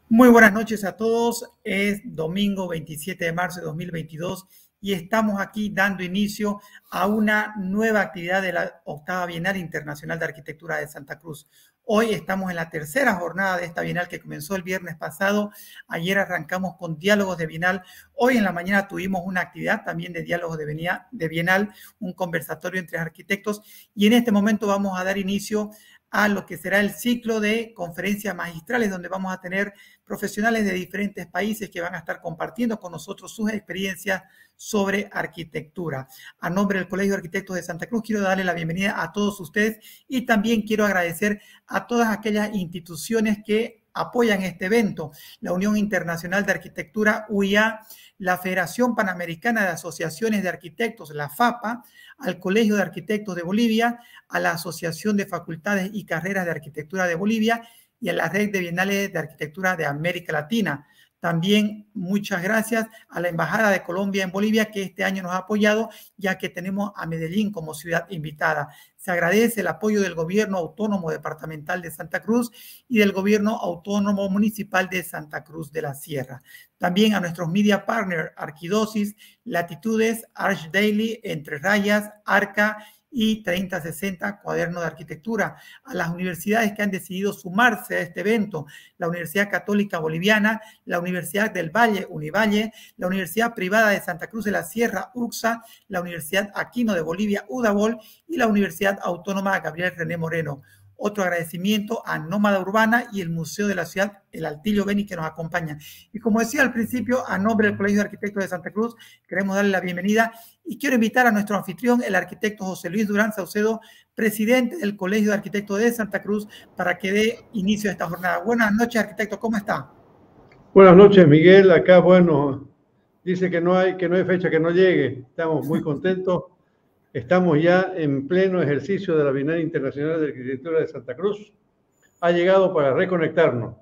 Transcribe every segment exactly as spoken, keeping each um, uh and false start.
Muy buenas noches a todos. Es domingo veintisiete de marzo de dos mil veintidós y estamos aquí dando inicio a una nueva actividad de la octava Bienal Internacional de Arquitectura de Santa Cruz. Hoy estamos en la tercera jornada de esta Bienal que comenzó el viernes pasado. Ayer arrancamos con diálogos de Bienal. Hoy en la mañana tuvimos una actividad también de diálogos de Bienal, un conversatorio entre arquitectos, y en este momento vamos a dar inicio a lo que será el ciclo de conferencias magistrales, donde vamos a tener profesionales de diferentes países que van a estar compartiendo con nosotros sus experiencias sobre arquitectura. A nombre del Colegio de Arquitectos de Santa Cruz, quiero darle la bienvenida a todos ustedes y también quiero agradecer a todas aquellas instituciones que apoyan este evento: la Unión Internacional de Arquitectura, U I A, la Federación Panamericana de Asociaciones de Arquitectos, la FAPA, al Colegio de Arquitectos de Bolivia, a la Asociación de Facultades y Carreras de Arquitectura de Bolivia y a la Red de Bienales de Arquitectura de América Latina. También muchas gracias a la Embajada de Colombia en Bolivia, que este año nos ha apoyado, ya que tenemos a Medellín como ciudad invitada. Se agradece el apoyo del Gobierno Autónomo Departamental de Santa Cruz y del Gobierno Autónomo Municipal de Santa Cruz de la Sierra. También a nuestros media partners, Arquidosis, Latitudes, Arch Daily, Entre Rayas, Arca y treinta sesenta, Cuaderno de Arquitectura. A las universidades que han decidido sumarse a este evento: la Universidad Católica Boliviana, la Universidad del Valle, Univalle, la Universidad Privada de Santa Cruz de la Sierra, UCSA, la Universidad Aquino de Bolivia, UDABOL, y la Universidad Autónoma Gabriel René Moreno. Otro agradecimiento a Nómada Urbana y el Museo de la Ciudad, el Altilio Beni, que nos acompaña. Y como decía al principio, a nombre del Colegio de Arquitectos de Santa Cruz, queremos darle la bienvenida y quiero invitar a nuestro anfitrión, el arquitecto José Luis Durán Saucedo, presidente del Colegio de Arquitectos de Santa Cruz, para que dé inicio a esta jornada. Buenas noches, arquitecto, ¿cómo está? Buenas noches, Miguel. Acá, bueno, dice que no hay, que no hay fecha que no llegue. Estamos muy contentos. Estamos ya en pleno ejercicio de la Bienal Internacional de Arquitectura de Santa Cruz. Ha llegado para reconectarnos.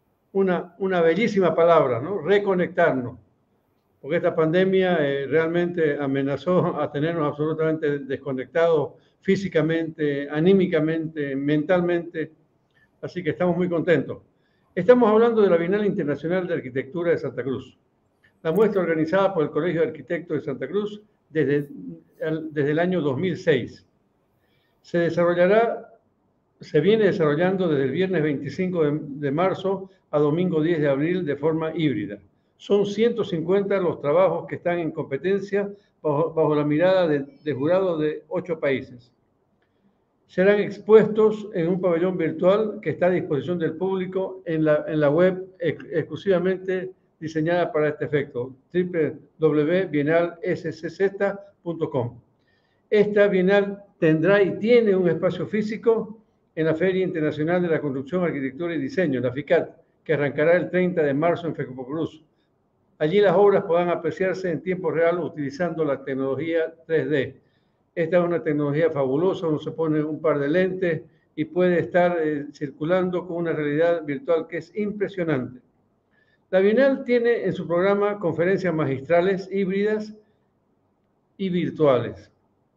Una, una bellísima palabra, ¿no? Reconectarnos. Porque esta pandemia eh, realmente amenazó a tenernos absolutamente desconectados físicamente, anímicamente, mentalmente. Así que estamos muy contentos. Estamos hablando de la Bienal Internacional de Arquitectura de Santa Cruz. La muestra organizada por el Colegio de Arquitectos de Santa Cruz desde, desde el año dos mil seis. Se desarrollará, se viene desarrollando desde el viernes veinticinco de, de marzo a domingo diez de abril de forma híbrida. Son ciento cincuenta los trabajos que están en competencia bajo, bajo la mirada de, de jurados de ocho países. Serán expuestos en un pabellón virtual que está a disposición del público en la, en la web ex, exclusivamente diseñada para este efecto, doble u doble u doble u punto bienal s c z punto com. Esta Bienal tendrá y tiene un espacio físico en la Feria Internacional de la Construcción, Arquitectura y Diseño, la FICAD, que arrancará el treinta de marzo en Fecopo Cruz. Allí las obras podrán apreciarse en tiempo real utilizando la tecnología tres D. Esta es una tecnología fabulosa, uno se pone un par de lentes y puede estar eh, circulando con una realidad virtual que es impresionante. La Bienal tiene en su programa conferencias magistrales híbridas y virtuales,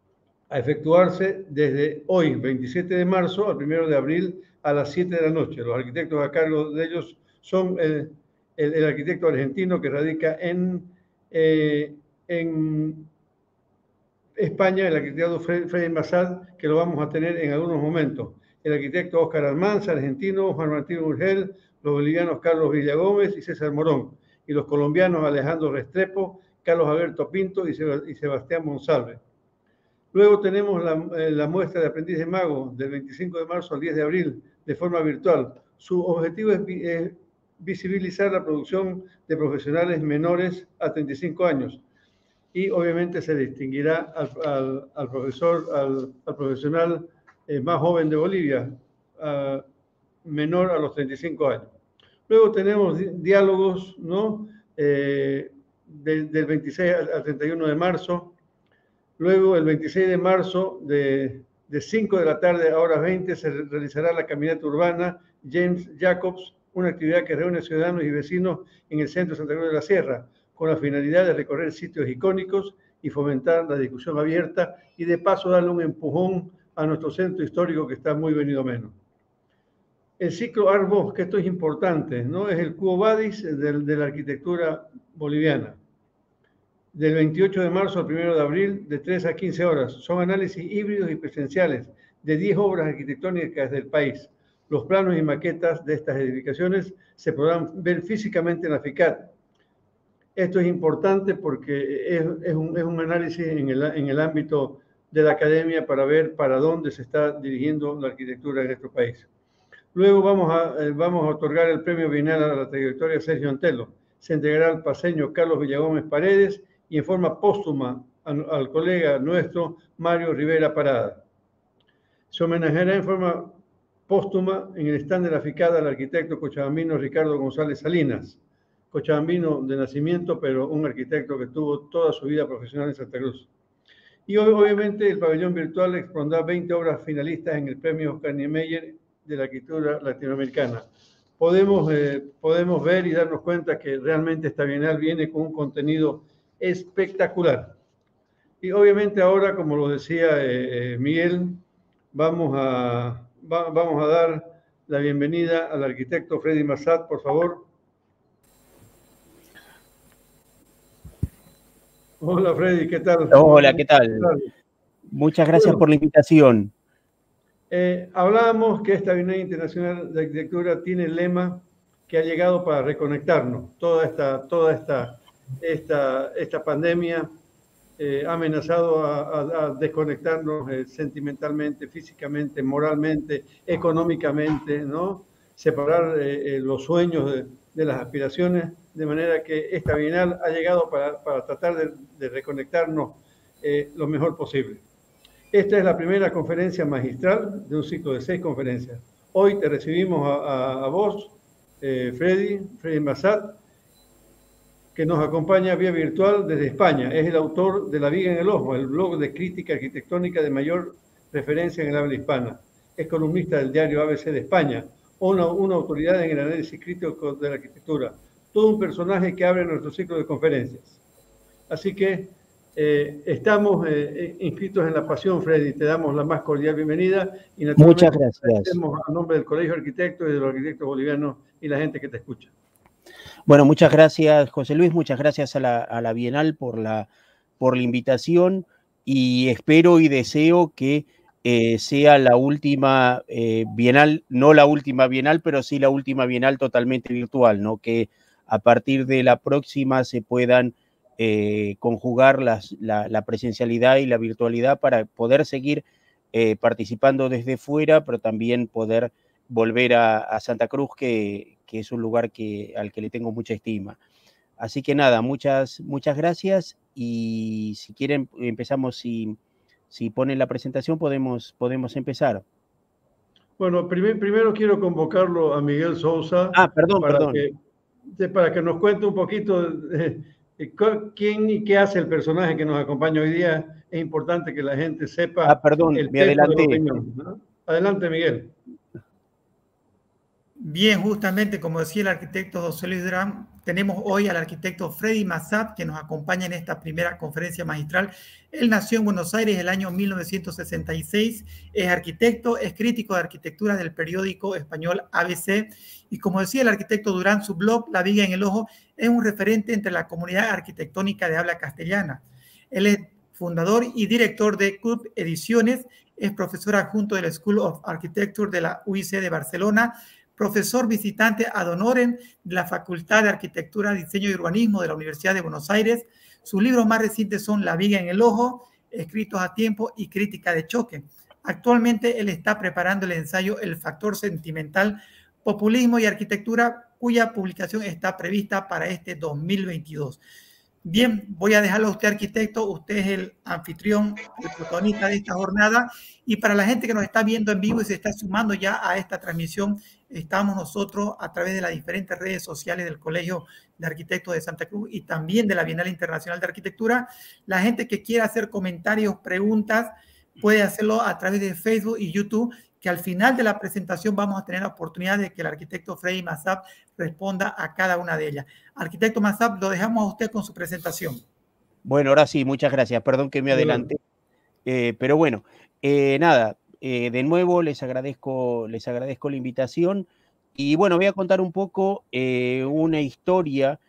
a efectuarse desde hoy, veintisiete de marzo, al primero de abril, a las siete de la noche. Los arquitectos a cargo de ellos son el, el, el arquitecto argentino que radica en, eh, en España, el arquitecto Freddy Massad, que lo vamos a tener en algunos momentos. El arquitecto Óscar Almanza, argentino, Juan Martín Urgel, los bolivianos Carlos Villagómez y César Morón, y los colombianos Alejandro Restrepo, Carlos Alberto Pinto y Sebastián Monsalve. Luego tenemos la, la muestra de Aprendiz de Mago del veinticinco de marzo al diez de abril de forma virtual. Su objetivo es, es visibilizar la producción de profesionales menores a treinta y cinco años. Y obviamente se distinguirá al, al, al profesor, al, al profesional eh, más joven de Bolivia, uh, menor a los treinta y cinco años. Luego tenemos di diálogos, ¿no? Eh, de, del veintiséis al treinta y uno de marzo. Luego, el veintiséis de marzo, de, de cinco de la tarde a horas veinte, se realizará la caminata urbana James Jacobs, una actividad que reúne ciudadanos y vecinos en el centro de Santa Cruz de la Sierra, con la finalidad de recorrer sitios icónicos y fomentar la discusión abierta y de paso darle un empujón a nuestro centro histórico que está muy venido menos. el ciclo Art Bos, que esto es importante, ¿no? Es el Quo Vadis de, de la arquitectura boliviana. Del veintiocho de marzo al primero de abril, de tres a quince horas. Son análisis híbridos y presenciales de diez obras arquitectónicas del país. Los planos y maquetas de estas edificaciones se podrán ver físicamente en la FICAD. Esto es importante porque es, es, un, es un análisis en el, en el ámbito de la academia para ver para dónde se está dirigiendo la arquitectura en nuestro país. Luego vamos a, eh, vamos a otorgar el premio bienal a la trayectoria Sergio Antelo. Se entregará al paseño Carlos Villagómez Paredes y en forma póstuma al, al colega nuestro Mario Rivera Parada. Se homenajeará en forma póstuma en el stand de la FICAD al arquitecto cochabambino Ricardo González Salinas, cochabambino de nacimiento, pero un arquitecto que tuvo toda su vida profesional en Santa Cruz. Y obviamente el pabellón virtual expondrá veinte obras finalistas en el premio Oscar Niemeyer de la arquitectura latinoamericana. Podemos, eh, podemos ver y darnos cuenta que realmente esta Bienal viene con un contenido espectacular. Y obviamente ahora, como lo decía eh, eh, Miguel, vamos a, va, vamos a dar la bienvenida al arquitecto Freddy Massad, por favor. Hola Freddy, ¿qué tal? Hola, ¿qué tal? Muchas gracias bueno, por la invitación. Eh, hablábamos que esta Bienal Internacional de Arquitectura tiene el lema que ha llegado para reconectarnos. Toda esta, toda esta, esta, esta pandemia eh, ha amenazado a, a, a desconectarnos eh, sentimentalmente, físicamente, moralmente, económicamente, ¿no? Separar eh, eh, los sueños de, de las aspiraciones, de manera que esta Bienal ha llegado para, para tratar de, de reconectarnos eh, lo mejor posible. Esta es la primera conferencia magistral de un ciclo de seis conferencias. Hoy te recibimos a, a, a vos, eh, Freddy, Freddy Massad, que nos acompaña vía virtual desde España. Es el autor de La Viga en el Ojo, el blog de crítica arquitectónica de mayor referencia en el habla hispana. Es columnista del diario A B C de España, una, una autoridad en el análisis crítico de la arquitectura. Todo un personaje que abre nuestro ciclo de conferencias. Así que eh, estamos eh, inscritos en la pasión, Freddy. Te damos la más cordial bienvenida. Y muchas gracias. A nombre del Colegio de Arquitectos y de los arquitectos bolivianos y la gente que te escucha. Bueno, muchas gracias, José Luis. Muchas gracias a la, a la Bienal por la, por la invitación y espero y deseo que eh, sea la última eh, Bienal, no la última Bienal, pero sí la última Bienal totalmente virtual, ¿no? Que a partir de la próxima se puedan eh, conjugar las, la, la presencialidad y la virtualidad para poder seguir eh, participando desde fuera, pero también poder volver a, a Santa Cruz, que, que es un lugar que, al que le tengo mucha estima. Así que nada, muchas, muchas gracias y si quieren empezamos, si, si ponen la presentación podemos, podemos empezar. Bueno, primer, primero quiero convocarlo a Miguel Sousa. Ah, perdón, para perdón. Que, de, para que nos cuente un poquito de, de quién y qué hace el personaje que nos acompaña hoy día. Es importante que la gente sepa. Ah, perdón, el me adelanté. opinión, ¿no? Adelante, Miguel. Bien, justamente como decía el arquitecto José Luis Durán, tenemos hoy al arquitecto Freddy Massad que nos acompaña en esta primera conferencia magistral. Él nació en Buenos Aires el año mil novecientos sesenta y seis, es arquitecto, es crítico de arquitectura del periódico español A B C y como decía el arquitecto Durán, su blog La Viga en el Ojo es un referente entre la comunidad arquitectónica de habla castellana. Él es fundador y director de C U B Ediciones, es profesor adjunto del School of Architecture de la U I C de Barcelona, profesor visitante ad honorem de la Facultad de Arquitectura, Diseño y Urbanismo de la Universidad de Buenos Aires. Sus libros más recientes son La Viga en el Ojo, Escritos a Tiempo y Crítica de Choque. Actualmente él está preparando el ensayo El Factor Sentimental, Populismo y Arquitectura, cuya publicación está prevista para este dos mil veintidós. Bien, voy a dejarlo a usted, arquitecto. Usted es el anfitrión, el protagonista de esta jornada. Y para la gente que nos está viendo en vivo y se está sumando ya a esta transmisión, estamos nosotros a través de las diferentes redes sociales del Colegio de Arquitectos de Santa Cruz y también de la Bienal Internacional de Arquitectura. La gente que quiera hacer comentarios, preguntas, puede hacerlo a través de Facebook y YouTube, que al final de la presentación vamos a tener la oportunidad de que el arquitecto Freddy Massad responda a cada una de ellas. Arquitecto Massad, lo dejamos a usted con su presentación. Bueno, ahora sí, muchas gracias. Perdón que me adelanté. Eh, pero bueno, eh, nada, eh, de nuevo les agradezco, les agradezco la invitación y bueno, voy a contar un poco eh, una historia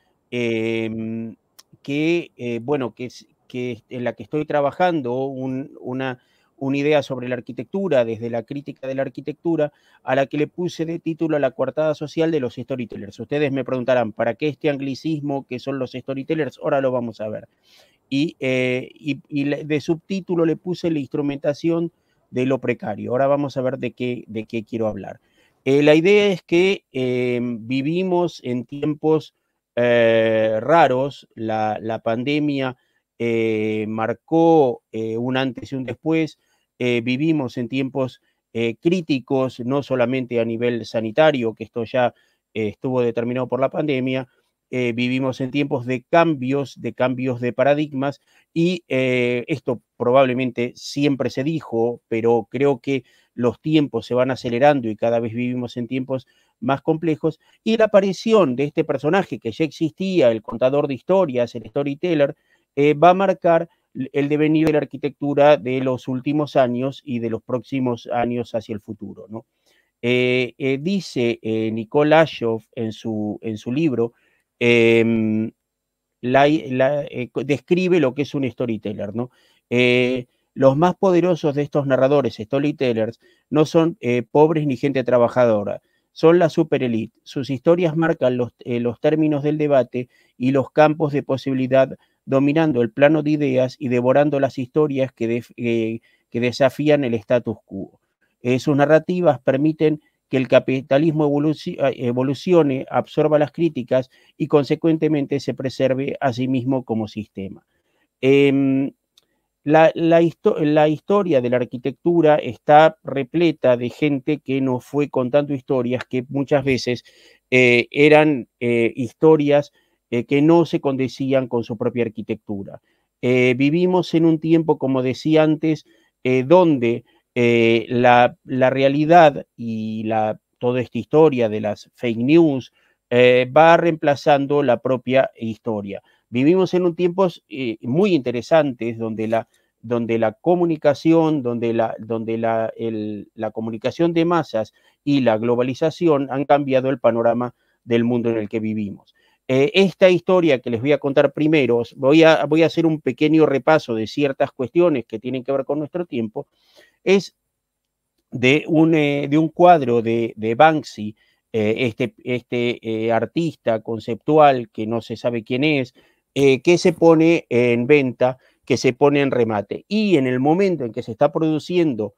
eh, que, eh, bueno, que, es, que en la que estoy trabajando, un, una, una idea sobre la arquitectura, desde la crítica de la arquitectura, a la que le puse de título a la coartada social de los storytellers. Ustedes me preguntarán, ¿para qué este anglicismo que son los storytellers? Ahora lo vamos a ver. Y, eh, y, y de subtítulo le puse la instrumentación de lo precario. Ahora vamos a ver de qué, de qué quiero hablar. Eh, la idea es que eh, vivimos en tiempos eh, raros. La, la pandemia eh, marcó eh, un antes y un después. Eh, vivimos en tiempos eh, críticos, no solamente a nivel sanitario, que esto ya eh, estuvo determinado por la pandemia. Eh, vivimos en tiempos de cambios, de cambios de paradigmas, y eh, esto probablemente siempre se dijo, pero creo que los tiempos se van acelerando y cada vez vivimos en tiempos más complejos, y la aparición de este personaje que ya existía, el contador de historias, el storyteller, eh, va a marcar el devenir de la arquitectura de los últimos años y de los próximos años hacia el futuro, ¿no? Eh, eh, dice eh, Nicole Ashoff en su, en su libro, eh, la, la, eh, describe lo que es un storyteller, ¿no? Eh, los más poderosos de estos narradores, storytellers, no son eh, pobres ni gente trabajadora, son la superélite. Sus historias marcan los, eh, los términos del debate y los campos de posibilidad, dominando el plano de ideas y devorando las historias que, de, eh, que desafían el status quo. Eh, sus narrativas permiten que el capitalismo evolucione, absorba las críticas y consecuentemente se preserve a sí mismo como sistema. Eh, la, la, histo la historia de la arquitectura está repleta de gente que nos fue contando historias que muchas veces eh, eran eh, historias eh, que no se condecían con su propia arquitectura. Eh, vivimos en un tiempo, como decía antes, eh, donde eh, la, la realidad y la, toda esta historia de las fake news eh, va reemplazando la propia historia. Vivimos en un tiempos eh, muy interesantes donde la, donde la comunicación, donde, la, donde la, el, la comunicación de masas y la globalización han cambiado el panorama del mundo en el que vivimos. Eh, esta historia que les voy a contar primero, voy a, voy a hacer un pequeño repaso de ciertas cuestiones que tienen que ver con nuestro tiempo, es de un, eh, de un cuadro de, de Banksy, eh, este, este eh, artista conceptual que no se sabe quién es, eh, que se pone en venta, que se pone en remate. Y en el momento en que se está produciendo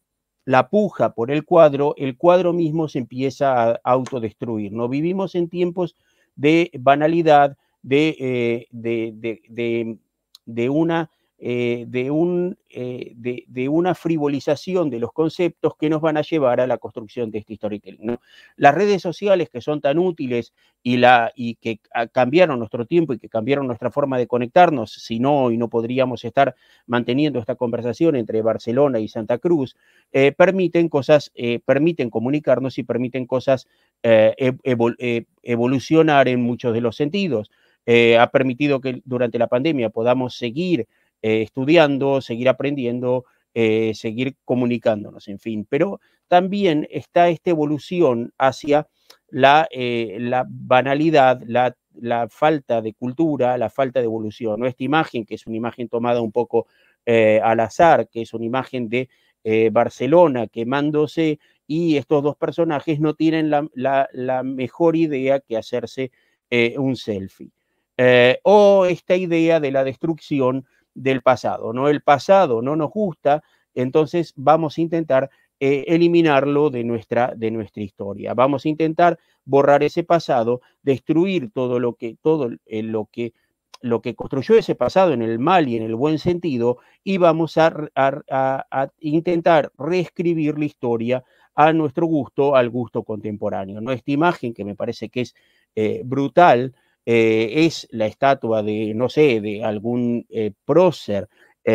la puja por el cuadro, el cuadro mismo se empieza a autodestruir, ¿no? Vivimos en tiempos de banalidad, de, eh, de, de, de, de una... Eh, de, un, eh, de, de una frivolización de los conceptos que nos van a llevar a la construcción de este storytelling, ¿no? Las redes sociales que son tan útiles y, la, y que cambiaron nuestro tiempo y que cambiaron nuestra forma de conectarnos, si no, hoy no podríamos estar manteniendo esta conversación entre Barcelona y Santa Cruz, eh, permiten cosas, eh, permiten comunicarnos y permiten cosas eh, evol eh, evolucionar en muchos de los sentidos. Eh, ha permitido que durante la pandemia podamos seguir Eh, estudiando, seguir aprendiendo, eh, seguir comunicándonos, en fin. Pero también está esta evolución hacia la, eh, la banalidad, la, la falta de cultura, la falta de evolución, ¿no? Esta imagen, que es una imagen tomada un poco eh, al azar, que es una imagen de eh, Barcelona quemándose, y estos dos personajes no tienen la, la, la mejor idea que hacerse eh, un selfie. Eh, o esta idea de la destrucción del pasado, ¿no? El pasado no nos gusta, entonces vamos a intentar eh, eliminarlo de nuestra, de nuestra historia. Vamos a intentar borrar ese pasado, destruir todo lo que, todo eh, lo que, lo que construyó ese pasado en el mal y en el buen sentido, y vamos a, a, a, a intentar reescribir la historia a nuestro gusto, al gusto contemporáneo, ¿no? Esta imagen, que me parece que es eh, brutal, Eh, es la estatua de, no sé, de algún eh, prócer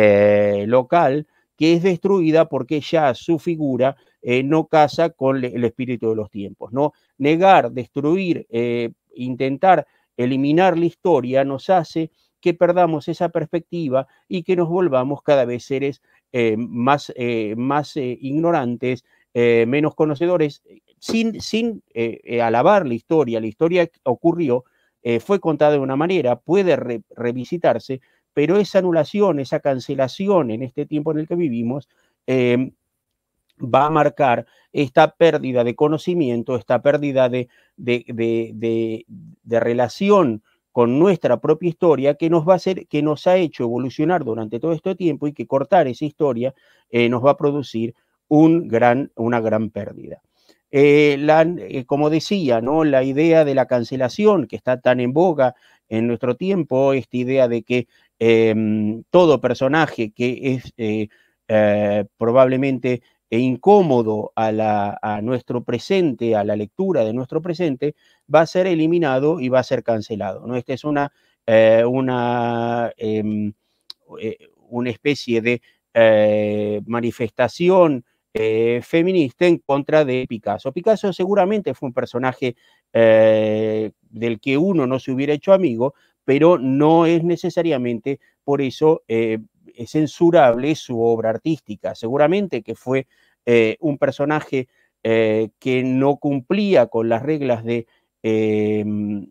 eh, local, que es destruida porque ya su figura eh, no casa con el espíritu de los tiempos, ¿no? Negar, destruir, eh, intentar eliminar la historia nos hace que perdamos esa perspectiva y que nos volvamos cada vez seres eh, más, eh, más eh, ignorantes, eh, menos conocedores, sin, sin eh, eh, alabar la historia. La historia ocurrió, eh, fue contada de una manera, puede re, revisitarse, pero esa anulación, esa cancelación en este tiempo en el que vivimos, eh, va a marcar esta pérdida de conocimiento, esta pérdida de, de, de, de, de relación con nuestra propia historia, que nos va a hacer, que nos ha hecho evolucionar durante todo este tiempo, y que cortar esa historia eh, nos va a producir un gran, una gran pérdida. Eh, la, eh, como decía, ¿no? La idea de la cancelación, que está tan en boga en nuestro tiempo, esta idea de que eh, todo personaje que es eh, eh, probablemente e incómodo a, la, a nuestro presente, a la lectura de nuestro presente, va a ser eliminado y va a ser cancelado, ¿no? Esta es una, eh, una, eh, una especie de eh, manifestación eh, feminista en contra de Picasso. Picasso seguramente fue un personaje eh, del que uno no se hubiera hecho amigo, pero no es necesariamente por eso eh, es censurable su obra artística. Seguramente que fue eh, un personaje eh, que no cumplía con las reglas de, eh,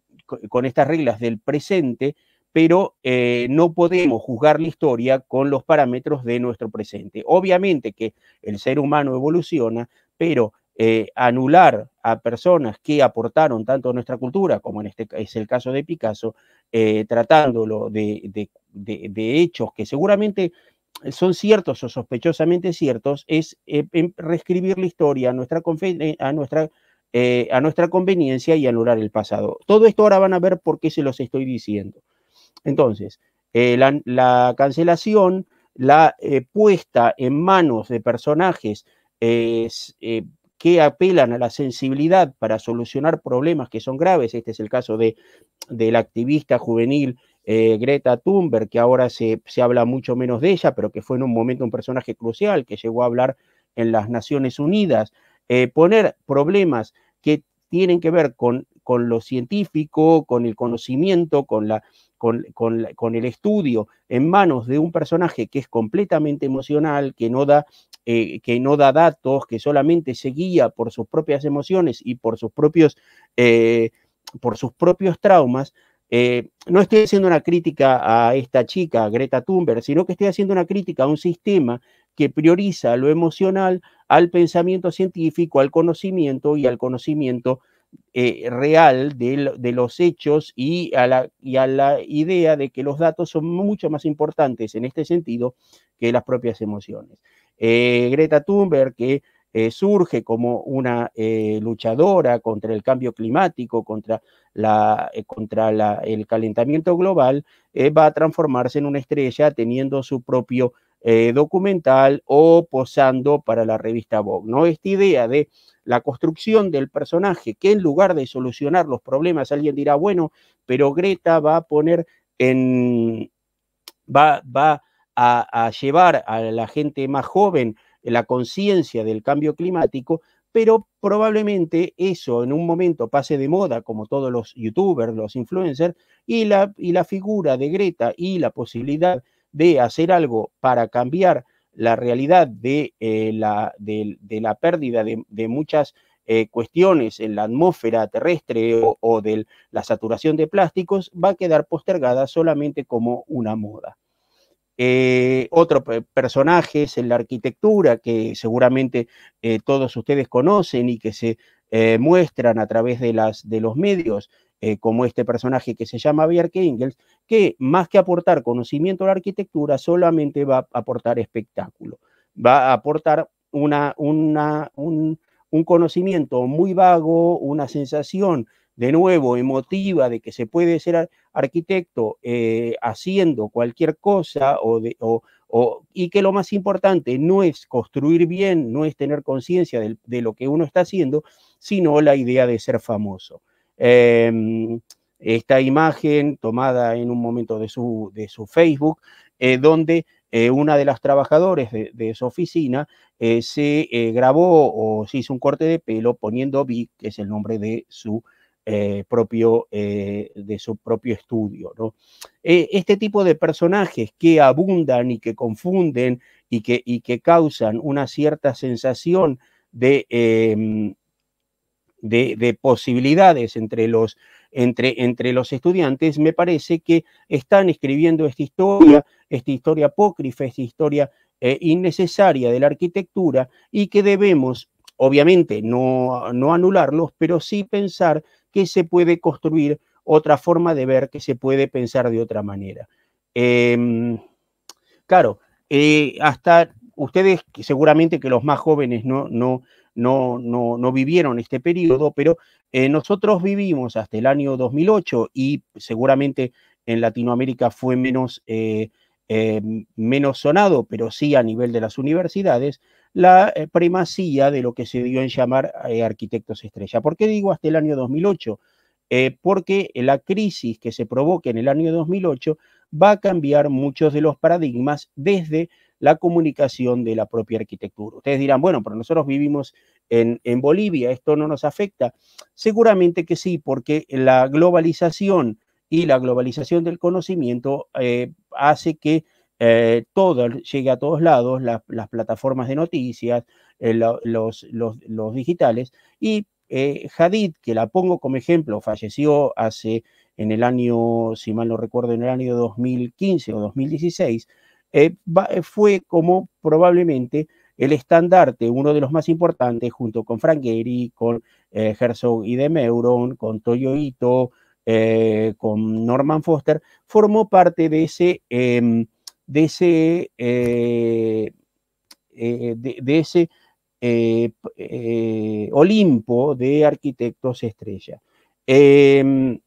con estas reglas del presente, pero eh, no podemos juzgar la historia con los parámetros de nuestro presente. Obviamente que el ser humano evoluciona, pero eh, anular a personas que aportaron tanto a nuestra cultura, como en este es el caso de Picasso, eh, tratándolo de, de, de, de hechos que seguramente son ciertos o sospechosamente ciertos, es eh, reescribir la historia a nuestra, a, nuestra, eh, a nuestra conveniencia y anular el pasado. Todo esto ahora van a ver por qué se los estoy diciendo. Entonces, eh, la, la cancelación, la eh, puesta en manos de personajes eh, eh, que apelan a la sensibilidad para solucionar problemas que son graves. Este es el caso de, de la activista juvenil eh, Greta Thunberg, que ahora se, se habla mucho menos de ella, pero que fue en un momento un personaje crucial, que llegó a hablar en las Naciones Unidas. Eh, poner problemas que tienen que ver con, con lo científico, con el conocimiento, con la Con, con, con el estudio en manos de un personaje que es completamente emocional, que no da, eh, que no da datos, que solamente se guía por sus propias emociones y por sus propios, eh, por sus propios traumas. Eh, no estoy haciendo una crítica a esta chica, a Greta Thunberg, sino que estoy haciendo una crítica a un sistema que prioriza lo emocional al pensamiento científico, al conocimiento y al conocimiento Eh, real de, de los hechos y a, la, y a la idea de que los datos son mucho más importantes en este sentido que las propias emociones. Eh, Greta Thunberg, que eh, surge como una eh, luchadora contra el cambio climático, contra, la, eh, contra la, el calentamiento global, eh, va a transformarse en una estrella teniendo su propio eh, documental o posando para la revista Vogue, ¿no? Esta idea de la construcción del personaje, que en lugar de solucionar los problemas, alguien dirá, bueno, pero Greta va a poner en, va, va a, a llevar a la gente más joven la conciencia del cambio climático, pero probablemente eso en un momento pase de moda, como todos los youtubers, los influencers, y la, y la figura de Greta y la posibilidad de hacer algo para cambiar la realidad de, eh, la, de, de la pérdida de, de muchas eh, cuestiones en la atmósfera terrestre o, o de la saturación de plásticos, va a quedar postergada solamente como una moda. Eh, otro personaje es en la arquitectura, que seguramente eh, todos ustedes conocen y que se eh, muestran a través de, las, de los medios, eh, como este personaje que se llama Bjarke Ingels, que más que aportar conocimiento a la arquitectura, solamente va a aportar espectáculo, va a aportar una, una, un, un conocimiento muy vago, una sensación de nuevo emotiva de que se puede ser arquitecto eh, haciendo cualquier cosa o de, o, o, y que lo más importante no es construir bien, no es tener conciencia de, de lo que uno está haciendo, sino la idea de ser famoso. Eh, esta imagen tomada en un momento de su, de su Facebook, eh, donde eh, una de las trabajadoras de, de su oficina eh, se eh, grabó o se hizo un corte de pelo poniendo Vic, que es el nombre de su eh, propio, eh, de su propio estudio, ¿no? Eh, este tipo de personajes que abundan y que confunden y que, y que causan una cierta sensación de, eh, de, de posibilidades entre los, entre, entre los estudiantes, me parece que están escribiendo esta historia, esta historia apócrifa, esta historia eh, innecesaria de la arquitectura, y que debemos, obviamente, no, no anularlos, pero sí pensar que se puede construir otra forma de ver, que se puede pensar de otra manera. Eh, claro, eh, hasta ustedes, seguramente que los más jóvenes no, no, no, no, no vivieron este periodo, pero eh, nosotros vivimos hasta el año dos mil ocho, y seguramente en Latinoamérica fue menos, eh, eh, menos sonado, pero sí a nivel de las universidades, la eh, primacía de lo que se dio en llamar eh, arquitectos estrella. ¿Por qué digo hasta el año dos mil ocho? Eh, porque la crisis que se provoca en el año dos mil ocho va a cambiar muchos de los paradigmas desde la comunicación de la propia arquitectura. Ustedes dirán, bueno, pero nosotros vivimos en, en Bolivia, ¿esto no nos afecta? Seguramente que sí, porque la globalización y la globalización del conocimiento eh, hace que eh, todo llegue a todos lados, la, las plataformas de noticias, eh, los, los, los, los digitales, y eh, Hadid, que la pongo como ejemplo, falleció hace en el año, si mal no recuerdo, en el año dos mil quince o dos mil dieciséis, eh, va, fue como probablemente el estandarte, uno de los más importantes, junto con Frank Gehry, con eh, Herzog y de Meuron, con Toyo Ito, eh, con Norman Foster, formó parte de ese, eh, de ese, eh, eh, de, de ese eh, eh, Olimpo de arquitectos estrella. Eh,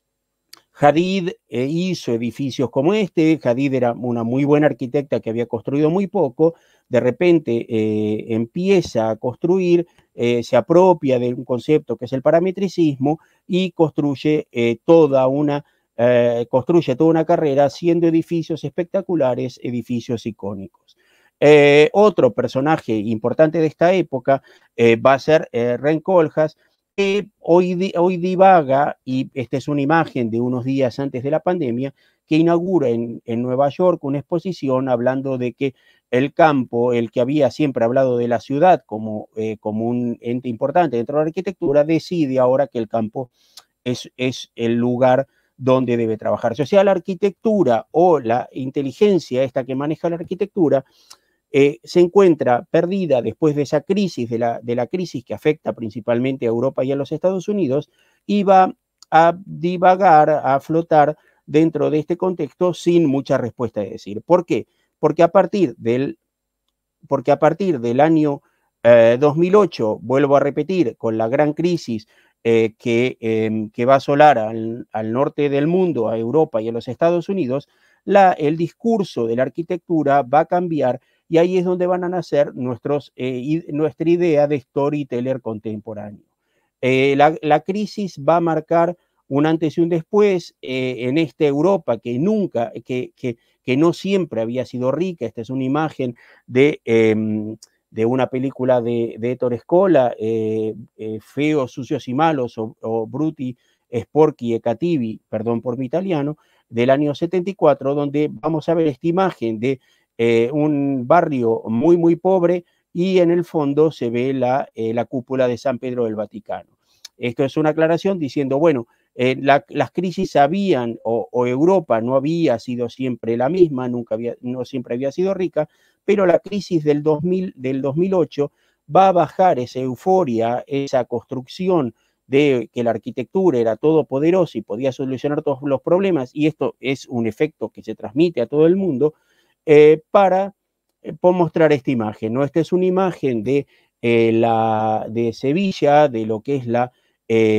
Hadid eh, hizo edificios como este. Hadid era una muy buena arquitecta que había construido muy poco. De repente eh, empieza a construir, eh, se apropia de un concepto que es el parametricismo y construye eh, toda una eh, construye toda una carrera haciendo edificios espectaculares, edificios icónicos. Eh, otro personaje importante de esta época eh, va a ser eh, Ren Koolhaas, que hoy, hoy divaga, y esta es una imagen de unos días antes de la pandemia, que inaugura en, en Nueva York una exposición hablando de que el campo, el que había siempre hablado de la ciudad como, eh, como un ente importante dentro de la arquitectura, decide ahora que el campo es, es el lugar donde debe trabajarse. O sea, la arquitectura o la inteligencia esta que maneja la arquitectura Eh, se encuentra perdida después de esa crisis, de la, de la crisis que afecta principalmente a Europa y a los Estados Unidos, y va a divagar, a flotar dentro de este contexto sin mucha respuesta de decir. ¿Por qué? Porque a partir del, porque a partir del año eh, dos mil ocho, vuelvo a repetir, con la gran crisis eh, que, eh, que va a asolar al, al norte del mundo, a Europa y a los Estados Unidos, la, el discurso de la arquitectura va a cambiar. Y ahí es donde van a nacer nuestros, eh, nuestra idea de storyteller contemporáneo. Eh, la, la crisis va a marcar un antes y un después eh, en esta Europa que nunca, que, que, que no siempre había sido rica. Esta es una imagen de, eh, de una película de, de Ettore Scola, eh, eh, Feos, Sucios y Malos, o, o Brutti, Sporchi e Cattivi, perdón por mi italiano, del año setenta y cuatro, donde vamos a ver esta imagen de Eh, un barrio muy, muy pobre, y en el fondo se ve la, eh, la cúpula de San Pedro del Vaticano. Esto es una aclaración diciendo, bueno, eh, la, las crisis habían, o, o Europa no había sido siempre la misma, nunca había, no siempre había sido rica, pero la crisis del, dos mil, del dos mil ocho va a bajar esa euforia, esa construcción de que la arquitectura era todopoderosa y podía solucionar todos los problemas, y esto es un efecto que se transmite a todo el mundo. Eh, para eh, mostrar esta imagen, ¿no? Esta es una imagen de, eh, la, de Sevilla, de lo que es la, eh,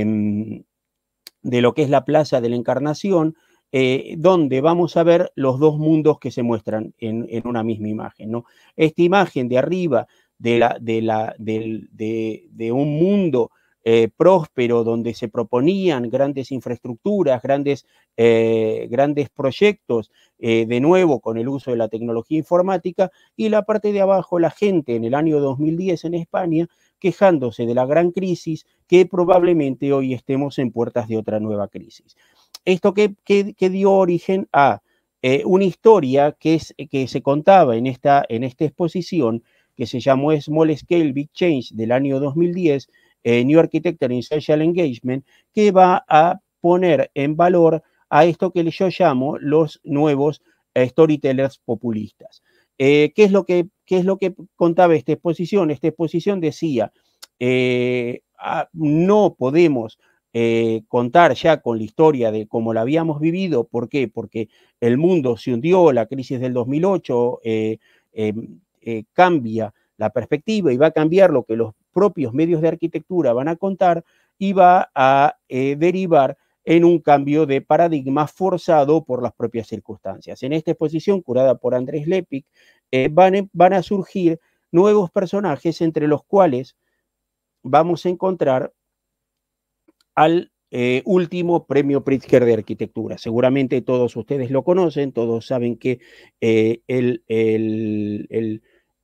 de lo que es la Plaza de la Encarnación, eh, donde vamos a ver los dos mundos que se muestran en, en una misma imagen, ¿no? Esta imagen de arriba de, la, de, la, de, de, de un mundo Eh, próspero, donde se proponían grandes infraestructuras, grandes, eh, grandes proyectos, eh, de nuevo con el uso de la tecnología informática, y la parte de abajo, la gente en el año dos mil diez en España, quejándose de la gran crisis, que probablemente hoy estemos en puertas de otra nueva crisis. Esto que, que, que dio origen a eh, una historia que, es, que se contaba en esta, en esta exposición, que se llamó Small Scale Big Change del año dos mil diez, eh, New Architecture in Social Engagement, que va a poner en valor a esto que yo llamo los nuevos eh, storytellers populistas. Eh, ¿qué es lo que, qué es lo que contaba esta exposición? Esta exposición decía, eh, ah, no podemos eh, contar ya con la historia de cómo la habíamos vivido. ¿Por qué? Porque el mundo se hundió, la crisis del dos mil ocho eh, eh, eh, cambia la perspectiva y va a cambiar lo que los propios medios de arquitectura van a contar y va a eh, derivar en un cambio de paradigma forzado por las propias circunstancias. En esta exposición, curada por Andrés Lepik, eh, van, van a surgir nuevos personajes, entre los cuales vamos a encontrar al eh, último premio Pritzker de arquitectura. Seguramente todos ustedes lo conocen, todos saben que eh, el, el, el,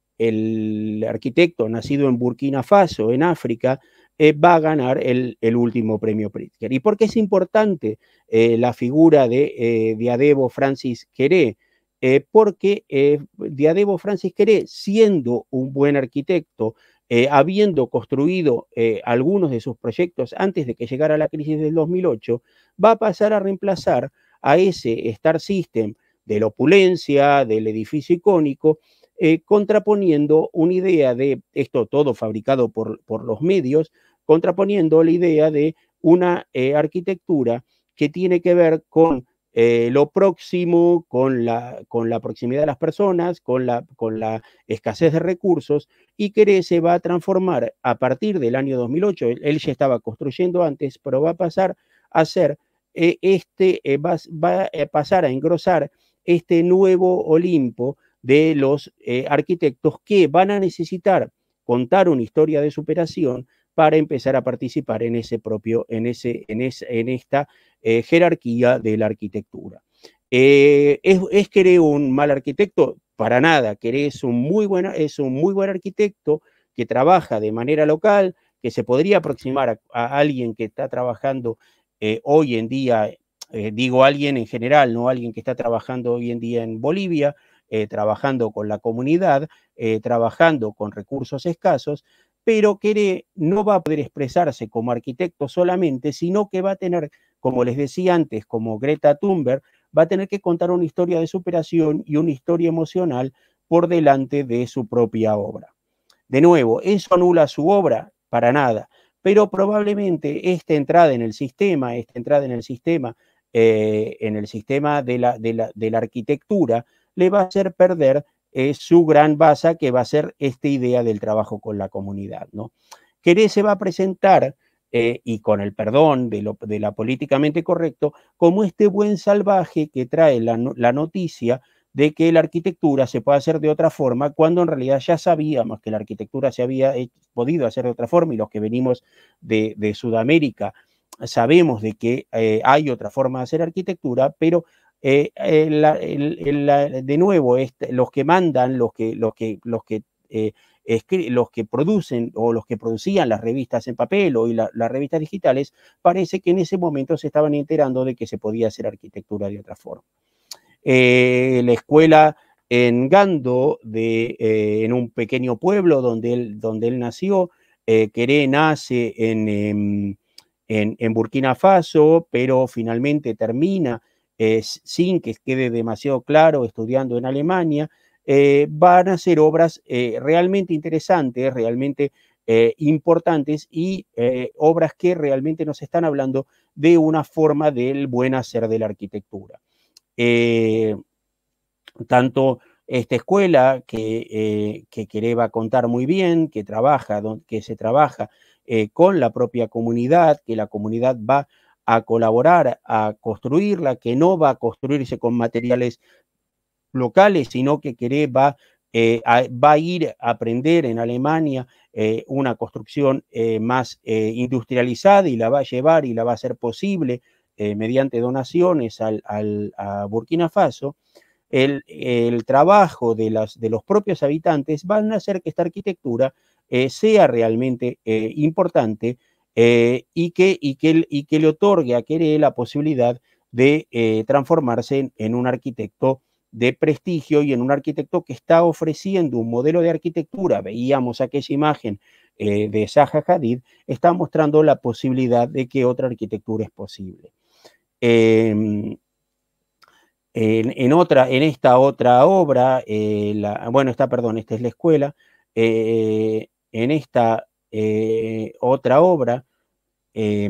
el arquitecto nacido en Burkina Faso, en África, Eh, va a ganar el, el último premio Pritzker. ¿Y por qué es importante eh, la figura de eh, Diadebo Francis Queré? Eh, porque eh, Diadebo Francis Queré, siendo un buen arquitecto, eh, habiendo construido eh, algunos de sus proyectos antes de que llegara la crisis del dos mil ocho, va a pasar a reemplazar a ese Star System de la opulencia, del edificio icónico, Eh, contraponiendo una idea de, esto todo fabricado por, por los medios, contraponiendo la idea de una eh, arquitectura que tiene que ver con eh, lo próximo, con la, con la proximidad de las personas, con la, con la escasez de recursos, y que se va a transformar a partir del año dos mil ocho, él, él ya estaba construyendo antes, pero va a pasar a ser, eh, este, eh, va, va a pasar a engrosar este nuevo Olimpo de los eh, arquitectos que van a necesitar contar una historia de superación para empezar a participar en ese propio, en, ese, en, ese, en esta eh, jerarquía de la arquitectura. Eh, ¿es, ¿Es Queré un mal arquitecto? Para nada. Queré es un, muy buen, es un muy buen arquitecto que trabaja de manera local, que se podría aproximar a, a alguien que está trabajando eh, hoy en día, eh, digo alguien en general, no alguien que está trabajando hoy en día en Bolivia, Eh, trabajando con la comunidad, eh, trabajando con recursos escasos, pero Queré no va a poder expresarse como arquitecto solamente, sino que va a tener, como les decía antes, como Greta Thunberg, va a tener que contar una historia de superación y una historia emocional por delante de su propia obra. De nuevo, ¿eso anula su obra? Para nada, pero probablemente esta entrada en el sistema, esta entrada en el sistema, eh, en el sistema de la, de la, de la arquitectura, le va a hacer perder eh, su gran base, que va a ser esta idea del trabajo con la comunidad, ¿no? Queré se va a presentar, eh, y con el perdón de, lo, de la políticamente correcto, como este buen salvaje que trae la, la noticia de que la arquitectura se puede hacer de otra forma, cuando en realidad ya sabíamos que la arquitectura se había hecho, podido hacer de otra forma, y los que venimos de, de Sudamérica sabemos de que eh, hay otra forma de hacer arquitectura, pero Eh, eh, la, el, el, la, de nuevo, este, los que mandan, los que, los que, los que, eh, los que producen o los que producían las revistas en papel o la, las revistas digitales, parece que en ese momento se estaban enterando de que se podía hacer arquitectura de otra forma. Eh, la escuela en Gando, de, eh, en un pequeño pueblo donde él, donde él nació, eh, Queré nace en, en, en Burkina Faso, pero finalmente termina Eh, sin que quede demasiado claro, estudiando en Alemania, eh, van a ser obras eh, realmente interesantes, realmente eh, importantes y eh, obras que realmente nos están hablando de una forma del buen hacer de la arquitectura. Eh, tanto esta escuela que, eh, que Queré va a contar muy bien, que, trabaja, que se trabaja eh, con la propia comunidad, que la comunidad va a colaborar, a construirla, que no va a construirse con materiales locales, sino que Queré va, eh, a, va a ir a aprender en Alemania eh, una construcción eh, más eh, industrializada y la va a llevar y la va a hacer posible eh, mediante donaciones al, al, a Burkina Faso. El, el trabajo de, las, de los propios habitantes van a hacer que esta arquitectura eh, sea realmente eh, importante eh, y, que, y, que, y que le otorgue a Queré la posibilidad de eh, transformarse en, en un arquitecto de prestigio y en un arquitecto que está ofreciendo un modelo de arquitectura. Veíamos aquella imagen eh, de Zaha Hadid, está mostrando la posibilidad de que otra arquitectura es posible. Eh, en, en, otra, en esta otra obra, eh, la, bueno, esta, perdón, esta es la escuela, eh, en esta eh, otra obra eh,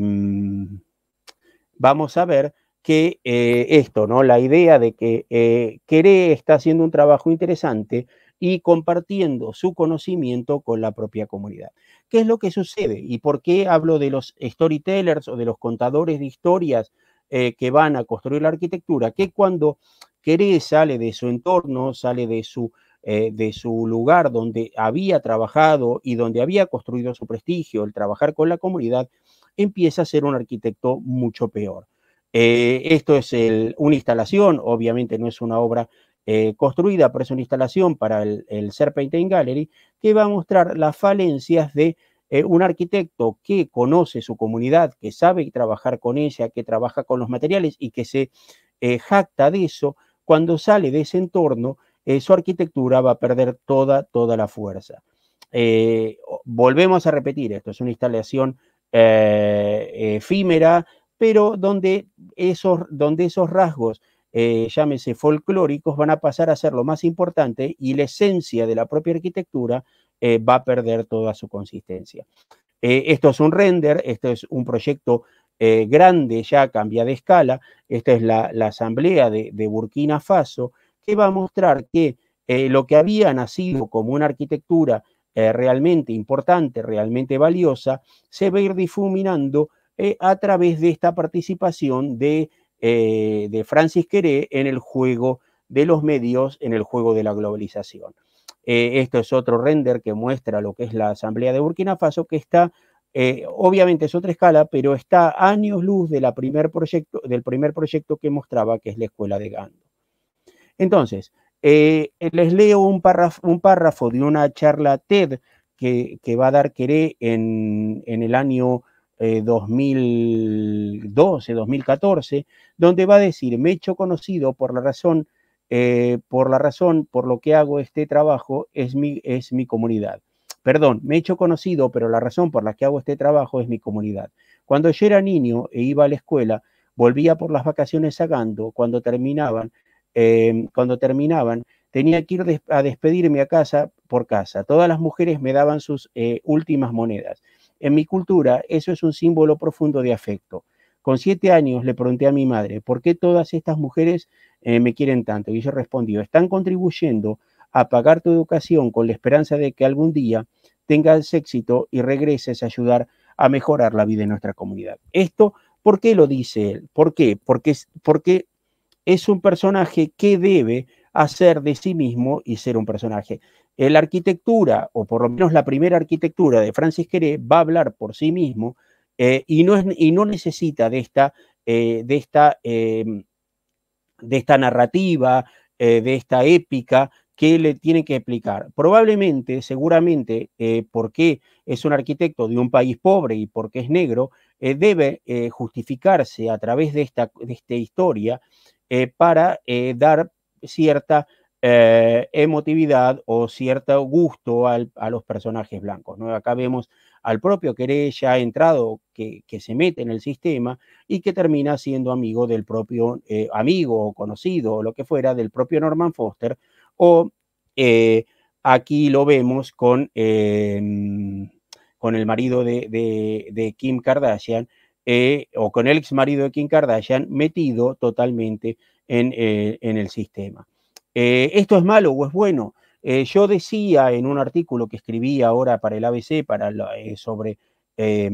vamos a ver que eh, esto, ¿no? La idea de que eh, Queré está haciendo un trabajo interesante y compartiendo su conocimiento con la propia comunidad. ¿Qué es lo que sucede? ¿Y por qué hablo de los storytellers o de los contadores de historias eh, que van a construir la arquitectura? Que cuando Queré sale de su entorno, sale de su, eh, de su lugar donde había trabajado y donde había construido su prestigio, el trabajar con la comunidad, empieza a ser un arquitecto mucho peor. Eh, esto es el, una instalación, obviamente no es una obra eh, construida, pero es una instalación para el, el Serpentine Gallery que va a mostrar las falencias de eh, un arquitecto que conoce su comunidad, que sabe trabajar con ella, que trabaja con los materiales y que se eh, jacta de eso. Cuando sale de ese entorno, eh, su arquitectura va a perder toda, toda la fuerza. Eh, volvemos a repetir, esto es una instalación eh, efímera, pero donde esos, donde esos rasgos, eh, llámese folclóricos, van a pasar a ser lo más importante y la esencia de la propia arquitectura eh, va a perder toda su consistencia. Eh, esto es un render, esto es un proyecto eh, grande, ya cambia de escala. Esta es la, la asamblea de, de Burkina Faso, que va a mostrar que eh, lo que había nacido como una arquitectura eh, realmente importante, realmente valiosa, se va a ir difuminando eh, a través de esta participación de, eh, de Francis Queré en el juego de los medios, en el juego de la globalización. Eh, esto es otro render que muestra lo que es la Asamblea de Burkina Faso, que está, eh, obviamente es otra escala, pero está a años luz de la primer proyecto, del primer proyecto que mostraba, que es la escuela de Gando. Entonces, eh, les leo un párrafo, un párrafo de una charla TED que, que va a dar Queré en, en el año eh, dos mil doce, dos mil catorce, donde va a decir: me he hecho conocido por la razón Eh, por la razón por lo que hago este trabajo es mi, es mi comunidad. Perdón, me he hecho conocido, pero la razón por la que hago este trabajo es mi comunidad. Cuando yo era niño e iba a la escuela, volvía por las vacaciones a Gando. Cuando terminaban, eh, cuando terminaban, tenía que ir des a despedirme a casa por casa. Todas las mujeres me daban sus eh, últimas monedas. En mi cultura, eso es un símbolo profundo de afecto. Con siete años le pregunté a mi madre, ¿por qué todas estas mujeres eh, me quieren tanto? Y ella respondió: están contribuyendo a pagar tu educación con la esperanza de que algún día tengas éxito y regreses a ayudar a mejorar la vida de nuestra comunidad. Esto, ¿por qué lo dice él? ¿Por qué? Porque, porque es un personaje que debe hacer de sí mismo y ser un personaje. La arquitectura, o por lo menos la primera arquitectura de Francis Queré, va a hablar por sí mismo. Eh, y, no es, y no necesita de esta, eh, de esta, eh, de esta narrativa, eh, de esta épica que le tiene que explicar. Probablemente, seguramente, eh, porque es un arquitecto de un país pobre y porque es negro, eh, debe eh, justificarse a través de esta, de esta historia eh, para eh, dar cierta eh, emotividad o cierto gusto al, a los personajes blancos, ¿no? Acá vemos al propio Queré ya entrado, que, que se mete en el sistema y que termina siendo amigo del propio, eh, amigo o conocido o lo que fuera, del propio Norman Foster, o eh, aquí lo vemos con, eh, con el marido de, de, de Kim Kardashian, eh, o con el ex marido de Kim Kardashian, metido totalmente en, eh, en el sistema. Eh, ¿Esto es malo o es bueno? Eh, yo decía en un artículo que escribí ahora para el A B C para la, eh, sobre, eh,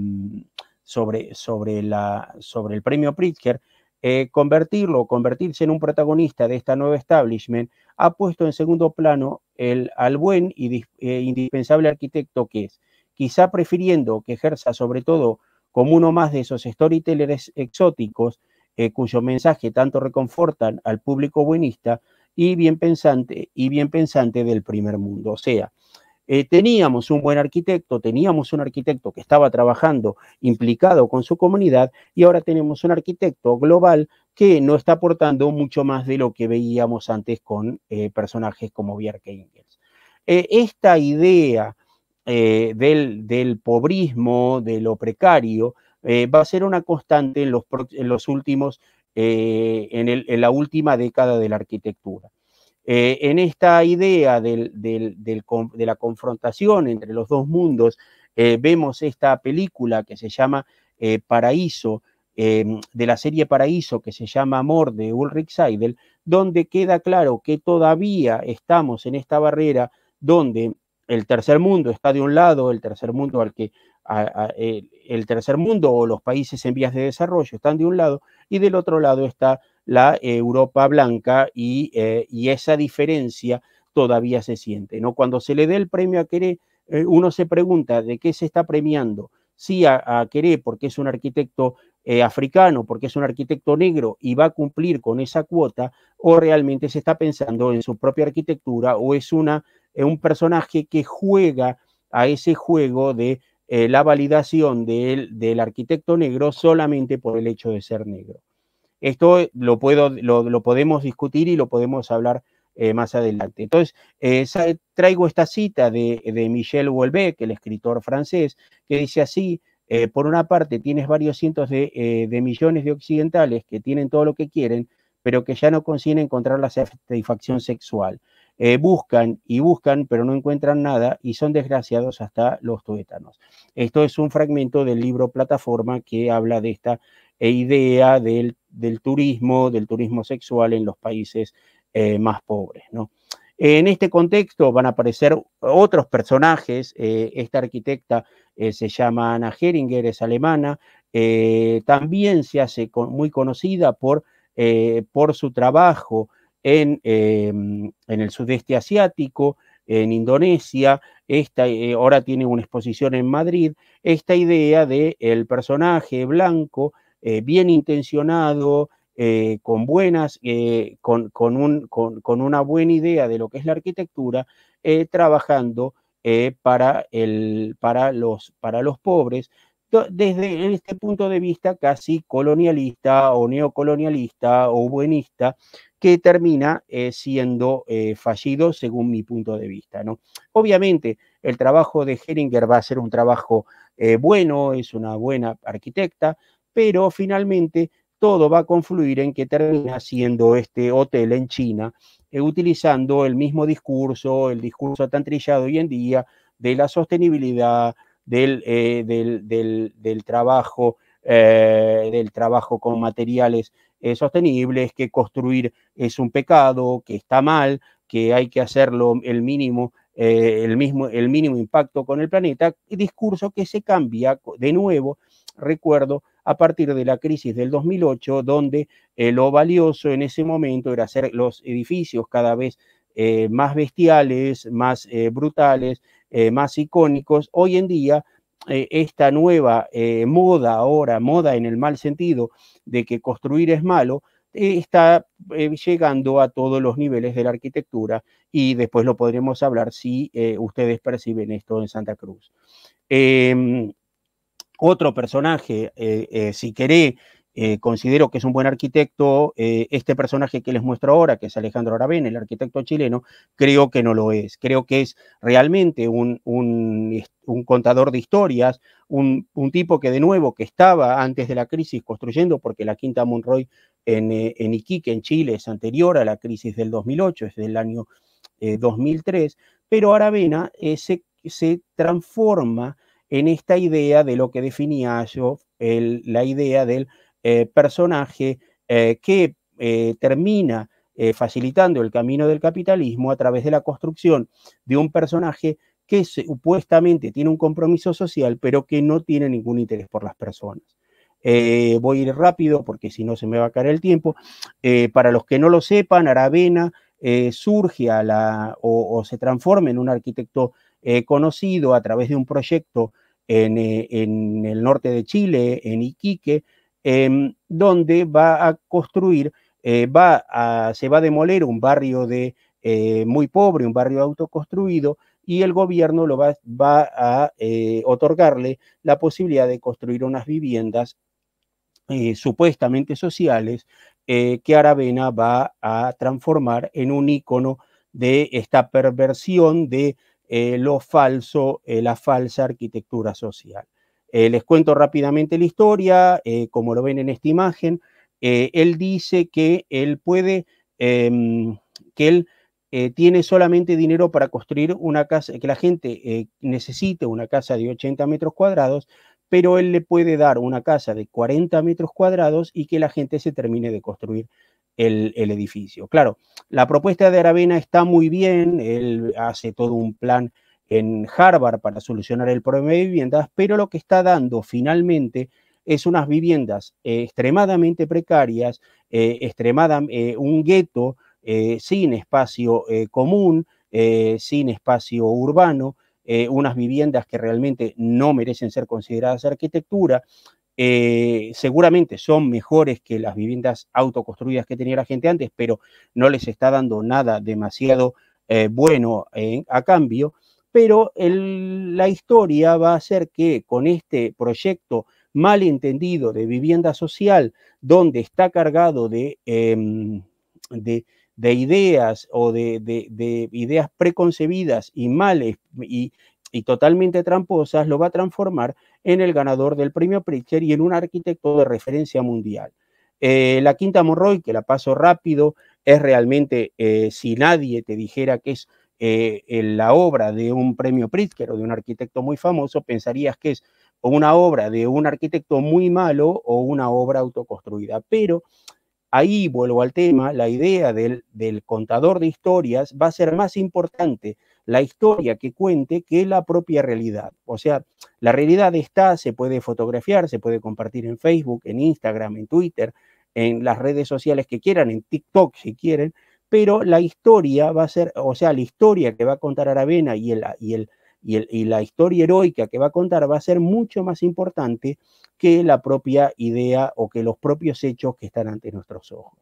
sobre, sobre, la, sobre el premio Pritzker, eh, convertirlo, convertirse en un protagonista de esta nueva establishment ha puesto en segundo plano el, al buen y eh, indispensable arquitecto que es, quizá prefiriendo que ejerza sobre todo como uno más de esos storytellers exóticos eh, cuyo mensaje tanto reconfortan al público buenista y bien pensante, y bien pensante del primer mundo. O sea, Eh, teníamos un buen arquitecto, teníamos un arquitecto que estaba trabajando implicado con su comunidad y ahora tenemos un arquitecto global que no está aportando mucho más de lo que veíamos antes con eh, personajes como Bjarke Ingels. Eh, esta idea eh, del, del pobrismo, de lo precario, eh, va a ser una constante en los, en los últimos, eh, en, el, en la última década de la arquitectura. Eh, en esta idea del, del, del, de la confrontación entre los dos mundos, eh, vemos esta película que se llama eh, Paraíso, eh, de la serie Paraíso, que se llama Amor, de Ulrich Seidel, donde queda claro que todavía estamos en esta barrera donde el tercer mundo está de un lado, el tercer mundo al que a, a, el, el tercer mundo o los países en vías de desarrollo están de un lado, y del otro lado está la Europa blanca, y, eh, y esa diferencia todavía se siente, ¿no? Cuando se le dé el premio a Queré, eh, uno se pregunta de qué se está premiando, sí a, a Queré porque es un arquitecto eh, africano, porque es un arquitecto negro y va a cumplir con esa cuota, o realmente se está pensando en su propia arquitectura, o es una, eh, un personaje que juega a ese juego de eh, la validación del, del arquitecto negro solamente por el hecho de ser negro. Esto lo, puedo, lo, lo podemos discutir y lo podemos hablar eh, más adelante. Entonces, eh, traigo esta cita de, de Michel Houellebecq, el escritor francés, que dice así: eh, por una parte tienes varios cientos de, eh, de millones de occidentales que tienen todo lo que quieren, pero que ya no consiguen encontrar la satisfacción sexual. Eh, buscan y buscan, pero no encuentran nada y son desgraciados hasta los tuétanos. Esto es un fragmento del libro Plataforma, que habla de esta e idea del, del turismo, del turismo sexual en los países eh, más pobres, ¿no? En este contexto van a aparecer otros personajes. Eh, esta arquitecta eh, se llama Anna Heringer, es alemana, eh, también se hace con, muy conocida por, eh, por su trabajo en, eh, en el sudeste asiático, en Indonesia. Esta, eh, ahora tiene una exposición en Madrid. Esta idea de el personaje blanco, Eh, bien intencionado, eh, con, buenas, eh, con, con, un, con, con una buena idea de lo que es la arquitectura, eh, trabajando eh, para, el, para, los, para los pobres, desde este punto de vista casi colonialista o neocolonialista o buenista, que termina eh, siendo eh, fallido según mi punto de vista, ¿no? Obviamente el trabajo de Heringer va a ser un trabajo eh, bueno, es una buena arquitecta, pero finalmente todo va a confluir en que termina siendo este hotel en China, eh, utilizando el mismo discurso, el discurso tan trillado hoy en día de la sostenibilidad, del, eh, del, del, del trabajo, eh, del trabajo con materiales eh, sostenibles, que construir es un pecado, que está mal, que hay que hacerlo el mínimo, eh, el, mismo, el mínimo impacto con el planeta, discurso que se cambia de nuevo, recuerdo, a partir de la crisis del dos mil ocho, donde eh, lo valioso en ese momento era hacer los edificios cada vez eh, más bestiales, más eh, brutales, eh, más icónicos. Hoy en día, eh, esta nueva eh, moda, ahora moda en el mal sentido, de que construir es malo, eh, está eh, llegando a todos los niveles de la arquitectura, y después lo podremos hablar si eh, ustedes perciben esto en Santa Cruz. Eh, Otro personaje, eh, eh, si queré, eh, considero que es un buen arquitecto. Eh, este personaje que les muestro ahora, que es Alejandro Aravena, el arquitecto chileno, creo que no lo es. Creo que es realmente un, un, un contador de historias, un, un tipo que de nuevo, que estaba antes de la crisis construyendo, porque la Quinta Monroy en, eh, en Iquique, en Chile, es anterior a la crisis del dos mil ocho, es del año eh, dos mil tres, pero Aravena eh, se, se transforma en esta idea de lo que definía yo, el, la idea del eh, personaje eh, que eh, termina eh, facilitando el camino del capitalismo a través de la construcción de un personaje que supuestamente tiene un compromiso social, pero que no tiene ningún interés por las personas. Eh, voy a ir rápido porque si no se me va a caer el tiempo. Eh, para los que no lo sepan, Aravena eh, surge a la, o, o se transforma en un arquitecto Eh, conocido a través de un proyecto en, eh, en el norte de Chile, en Iquique, eh, donde va a construir, eh, va a, se va a demoler un barrio de, eh, muy pobre, un barrio autoconstruido, y el gobierno lo va, va a eh, otorgarle la posibilidad de construir unas viviendas eh, supuestamente sociales eh, que Aravena va a transformar en un ícono de esta perversión de eh, lo falso, eh, la falsa arquitectura social. Eh, les cuento rápidamente la historia, eh, como lo ven en esta imagen. Eh, él dice que él puede, eh, que él eh, tiene solamente dinero para construir una casa, que la gente eh, necesite una casa de ochenta metros cuadrados, pero él le puede dar una casa de cuarenta metros cuadrados y que la gente se termine de construir el, el edificio. Claro, la propuesta de Aravena está muy bien, él hace todo un plan en Harvard para solucionar el problema de viviendas, pero lo que está dando finalmente es unas viviendas eh, extremadamente precarias, eh, extremada, eh, un gueto eh, sin espacio eh, común, eh, sin espacio urbano, eh, unas viviendas que realmente no merecen ser consideradas arquitectura. Eh, seguramente son mejores que las viviendas autoconstruidas que tenía la gente antes, pero no les está dando nada demasiado eh, bueno eh, a cambio. Pero el, la historia va a hacer que con este proyecto mal entendido de vivienda social, donde está cargado de, eh, de, de ideas o de, de, de ideas preconcebidas y males y, y totalmente tramposas, lo va a transformar en el ganador del premio Pritzker y en un arquitecto de referencia mundial. Eh, la Quinta Monroy, que la paso rápido, es realmente, eh, si nadie te dijera que es eh, la obra de un premio Pritzker o de un arquitecto muy famoso, pensarías que es una obra de un arquitecto muy malo o una obra autoconstruida. Pero ahí vuelvo al tema, la idea del, del contador de historias va a ser más importante la historia que cuente que la propia realidad. O sea, la realidad está, se puede fotografiar, se puede compartir en Facebook, en Instagram, en Twitter, en las redes sociales que quieran, en TikTok si quieren, pero la historia va a ser, o sea, la historia que va a contar Aravena y, el, y, el, y, el, y la historia heroica que va a contar va a ser mucho más importante que la propia idea o que los propios hechos que están ante nuestros ojos.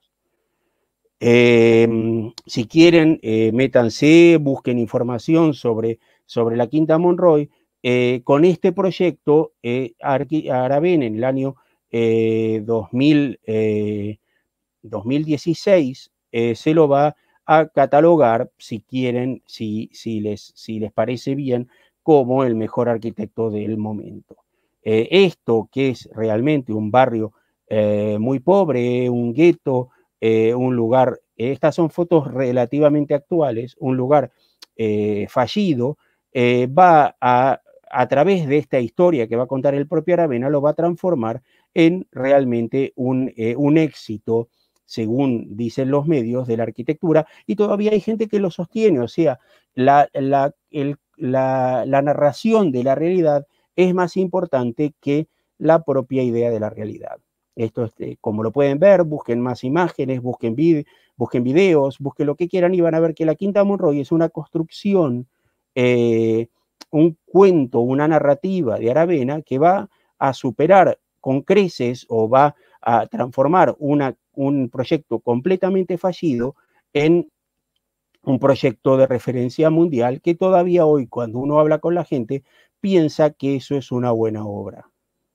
Eh, si quieren, eh, métanse, busquen información sobre, sobre la Quinta Monroy. Eh, con este proyecto, eh, Aravena en el año eh, dos mil, eh, dos mil dieciséis eh, se lo va a catalogar, si quieren, si, si, les, si les parece bien, como el mejor arquitecto del momento. Eh, esto que es realmente un barrio eh, muy pobre, un gueto, eh, un lugar, estas son fotos relativamente actuales, un lugar eh, fallido, eh, va a, a través de esta historia que va a contar el propio Aravena, lo va a transformar en realmente un, eh, un éxito, según dicen los medios, de la arquitectura, y todavía hay gente que lo sostiene, o sea, la, la, el, la, la narración de la realidad es más importante que la propia idea de la realidad. Esto, este, como lo pueden ver, busquen más imágenes, busquen, vid busquen videos, busquen lo que quieran y van a ver que la Quinta Monroy es una construcción, eh, un cuento, una narrativa de Aravena que va a superar con creces o va a transformar una, un proyecto completamente fallido en un proyecto de referencia mundial que todavía hoy, cuando uno habla con la gente, piensa que eso es una buena obra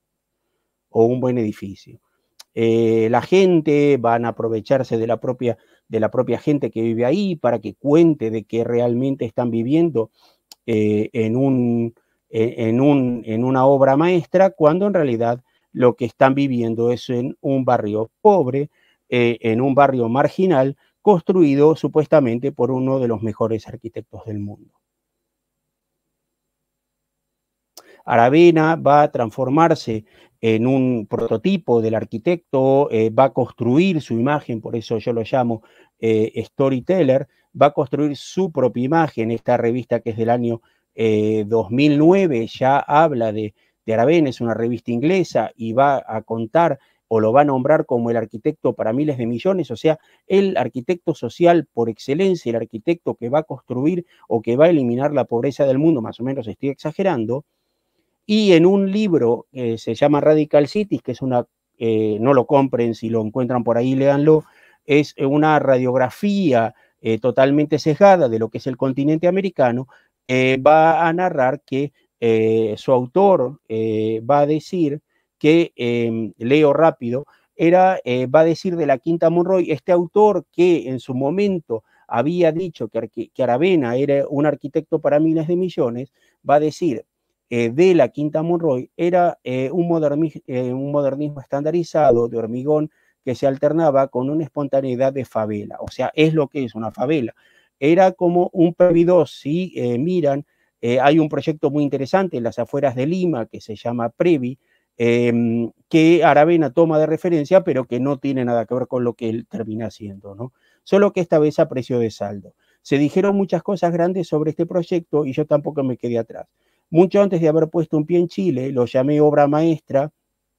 o un buen edificio. Eh, la gente van a aprovecharse de la, propia, de la propia gente que vive ahí para que cuente de que realmente están viviendo eh, en, un, en, un, en una obra maestra, cuando en realidad lo que están viviendo es en un barrio pobre, eh, en un barrio marginal, construido supuestamente por uno de los mejores arquitectos del mundo. Aravena va a transformarse en un prototipo del arquitecto, eh, va a construir su imagen, por eso yo lo llamo eh, storyteller, va a construir su propia imagen. Esta revista, que es del año eh, dos mil nueve, ya habla de, de Aravena, es una revista inglesa y va a contar o lo va a nombrar como el arquitecto para miles de millones, o sea, el arquitecto social por excelencia, el arquitecto que va a construir o que va a eliminar la pobreza del mundo, más o menos estoy exagerando. Y en un libro que se llama Radical Cities, que es una, eh, no lo compren, si lo encuentran por ahí, léanlo, es una radiografía eh, totalmente sesgada de lo que es el continente americano. eh, va a narrar que eh, su autor eh, va a decir que, eh, leo rápido, era, eh, va a decir de la Quinta Monroy, este autor que en su momento había dicho que, que Aravena era un arquitecto para miles de millones, va a decir eh, de la Quinta Monroy, era eh, un, moderni eh, un modernismo estandarizado de hormigón que se alternaba con una espontaneidad de favela, o sea, es lo que es una favela. Era como un Previ dos, si eh, miran, eh, hay un proyecto muy interesante en las afueras de Lima que se llama Previ, eh, que Aravena toma de referencia, pero que no tiene nada que ver con lo que él termina haciendo, ¿no? Solo que esta vez a precio de saldo. Se dijeron muchas cosas grandes sobre este proyecto y yo tampoco me quedé atrás. Mucho antes de haber puesto un pie en Chile, lo llamé obra maestra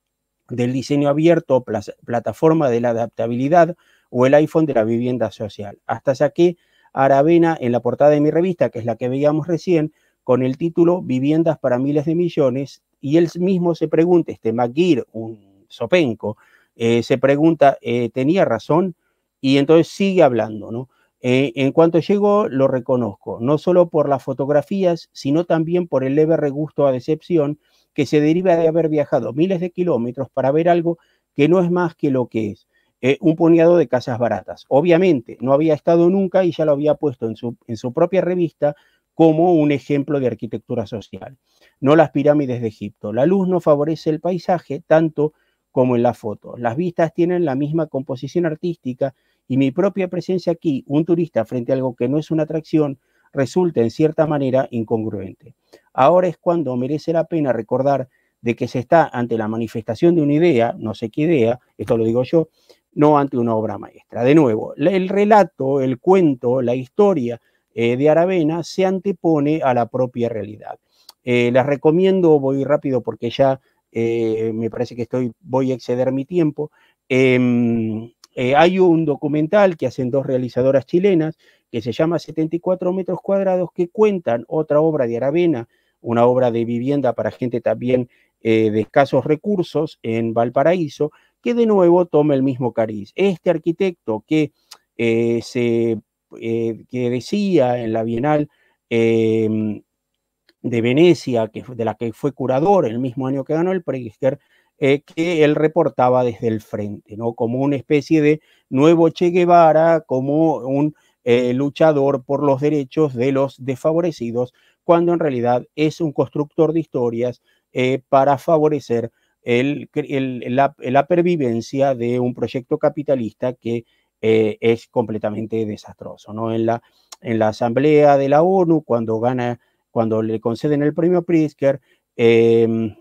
del diseño abierto, plataforma de la adaptabilidad o el iPhone de la vivienda social. Hasta saqué a Aravena en la portada de mi revista, que es la que veíamos recién, con el título Viviendas para miles de millones, y él mismo se pregunta, este McGear, un sopenco, eh, se pregunta, eh, ¿tenía razón? Y entonces sigue hablando, ¿no? Eh, en cuanto llegó, lo reconozco, no solo por las fotografías, sino también por el leve regusto a decepción que se deriva de haber viajado miles de kilómetros para ver algo que no es más que lo que es, eh, un puñado de casas baratas. Obviamente, no había estado nunca y ya lo había puesto en su, en su propia revista como un ejemplo de arquitectura social. No las pirámides de Egipto. La luz no favorece el paisaje tanto como en la foto. Las vistas tienen la misma composición artística y mi propia presencia aquí, un turista frente a algo que no es una atracción, resulta en cierta manera incongruente. Ahora es cuando merece la pena recordar de que se está ante la manifestación de una idea, no sé qué idea, esto lo digo yo, no ante una obra maestra. De nuevo, el relato, el cuento, la historia eh, de Aravena se antepone a la propia realidad. Eh, les recomiendo, voy rápido porque ya eh, me parece que estoy, voy a exceder mi tiempo. Eh, eh, hay un documental que hacen dos realizadoras chilenas que se llama setenta y cuatro metros cuadrados, que cuentan otra obra de Aravena, una obra de vivienda para gente también eh, de escasos recursos en Valparaíso, que de nuevo toma el mismo cariz. Este arquitecto que, eh, se, eh, que decía en la Bienal eh, de Venecia, que, de la que fue curador el mismo año que ganó el Pritzker, eh, que él reportaba desde el frente, ¿no? Como una especie de nuevo Che Guevara, como un eh, luchador por los derechos de los desfavorecidos, cuando en realidad es un constructor de historias eh, para favorecer el, el, la, la pervivencia de un proyecto capitalista que eh, es completamente desastroso, ¿no? En la, en la Asamblea de la ONU, cuando gana, cuando le conceden el premio Pritzker, eh,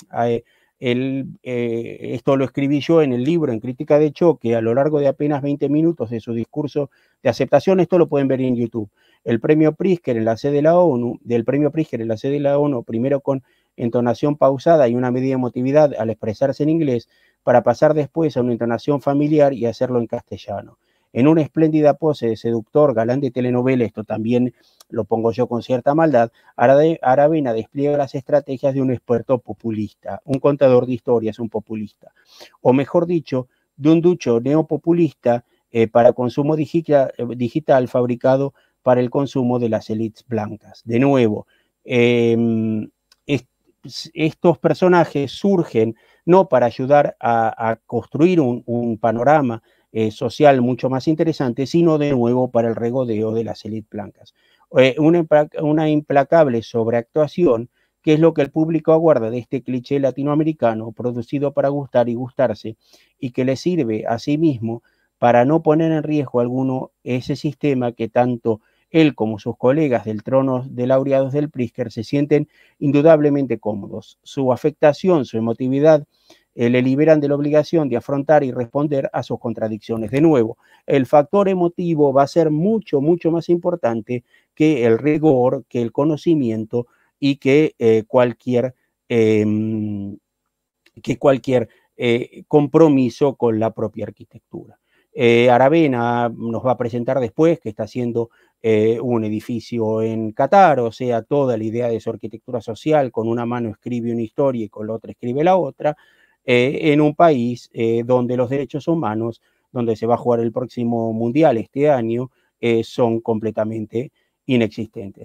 el, eh, esto lo escribí yo en el libro, en Crítica de Choque, a lo largo de apenas veinte minutos de su discurso de aceptación. Esto lo pueden ver en YouTube. El premio Pritzker en la sede de la ONU, del premio Pritzker en la sede de la ONU, primero con entonación pausada y una medida de emotividad al expresarse en inglés, para pasar después a una entonación familiar y hacerlo en castellano. En una espléndida pose de seductor, galán de telenovela, esto también lo pongo yo con cierta maldad, Aravena despliega las estrategias de un experto populista, un contador de historias, un populista, o mejor dicho, de un ducho neopopulista eh, para consumo digital, digital fabricado para el consumo de las élites blancas. De nuevo, eh, est estos personajes surgen no para ayudar a, a construir un, un panorama eh, social mucho más interesante, sino de nuevo para el regodeo de las élites blancas. Eh, una, una implacable sobreactuación, que es lo que el público aguarda de este cliché latinoamericano producido para gustar y gustarse, y que le sirve a sí mismo para no poner en riesgo alguno ese sistema que tanto él como sus colegas del trono de laureados del Pritzker se sienten indudablemente cómodos. Su afectación, su emotividad, eh, le liberan de la obligación de afrontar y responder a sus contradicciones. De nuevo, el factor emotivo va a ser mucho, mucho más importante que el rigor, que el conocimiento y que eh, cualquier, eh, que cualquier eh, compromiso con la propia arquitectura. Eh, Aravena nos va a presentar después que está haciendo eh, un edificio en Qatar, o sea, toda la idea de su arquitectura social, con una mano escribe una historia y con la otra escribe la otra, eh, en un país eh, donde los derechos humanos, donde se va a jugar el próximo mundial este año, eh, son completamente inexistentes.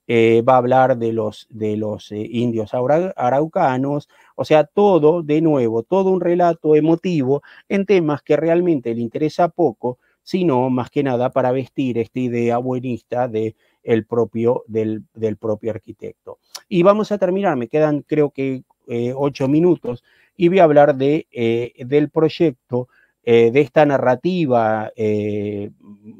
eh, va a hablar de los, de los eh, indios araucanos, o sea, todo, de nuevo, todo un relato emotivo en temas que realmente le interesa poco, sino más que nada para vestir esta idea buenista de el propio, del, del propio arquitecto. Y vamos a terminar, me quedan creo que eh, ocho minutos, y voy a hablar de, eh, del proyecto, eh, de esta narrativa eh,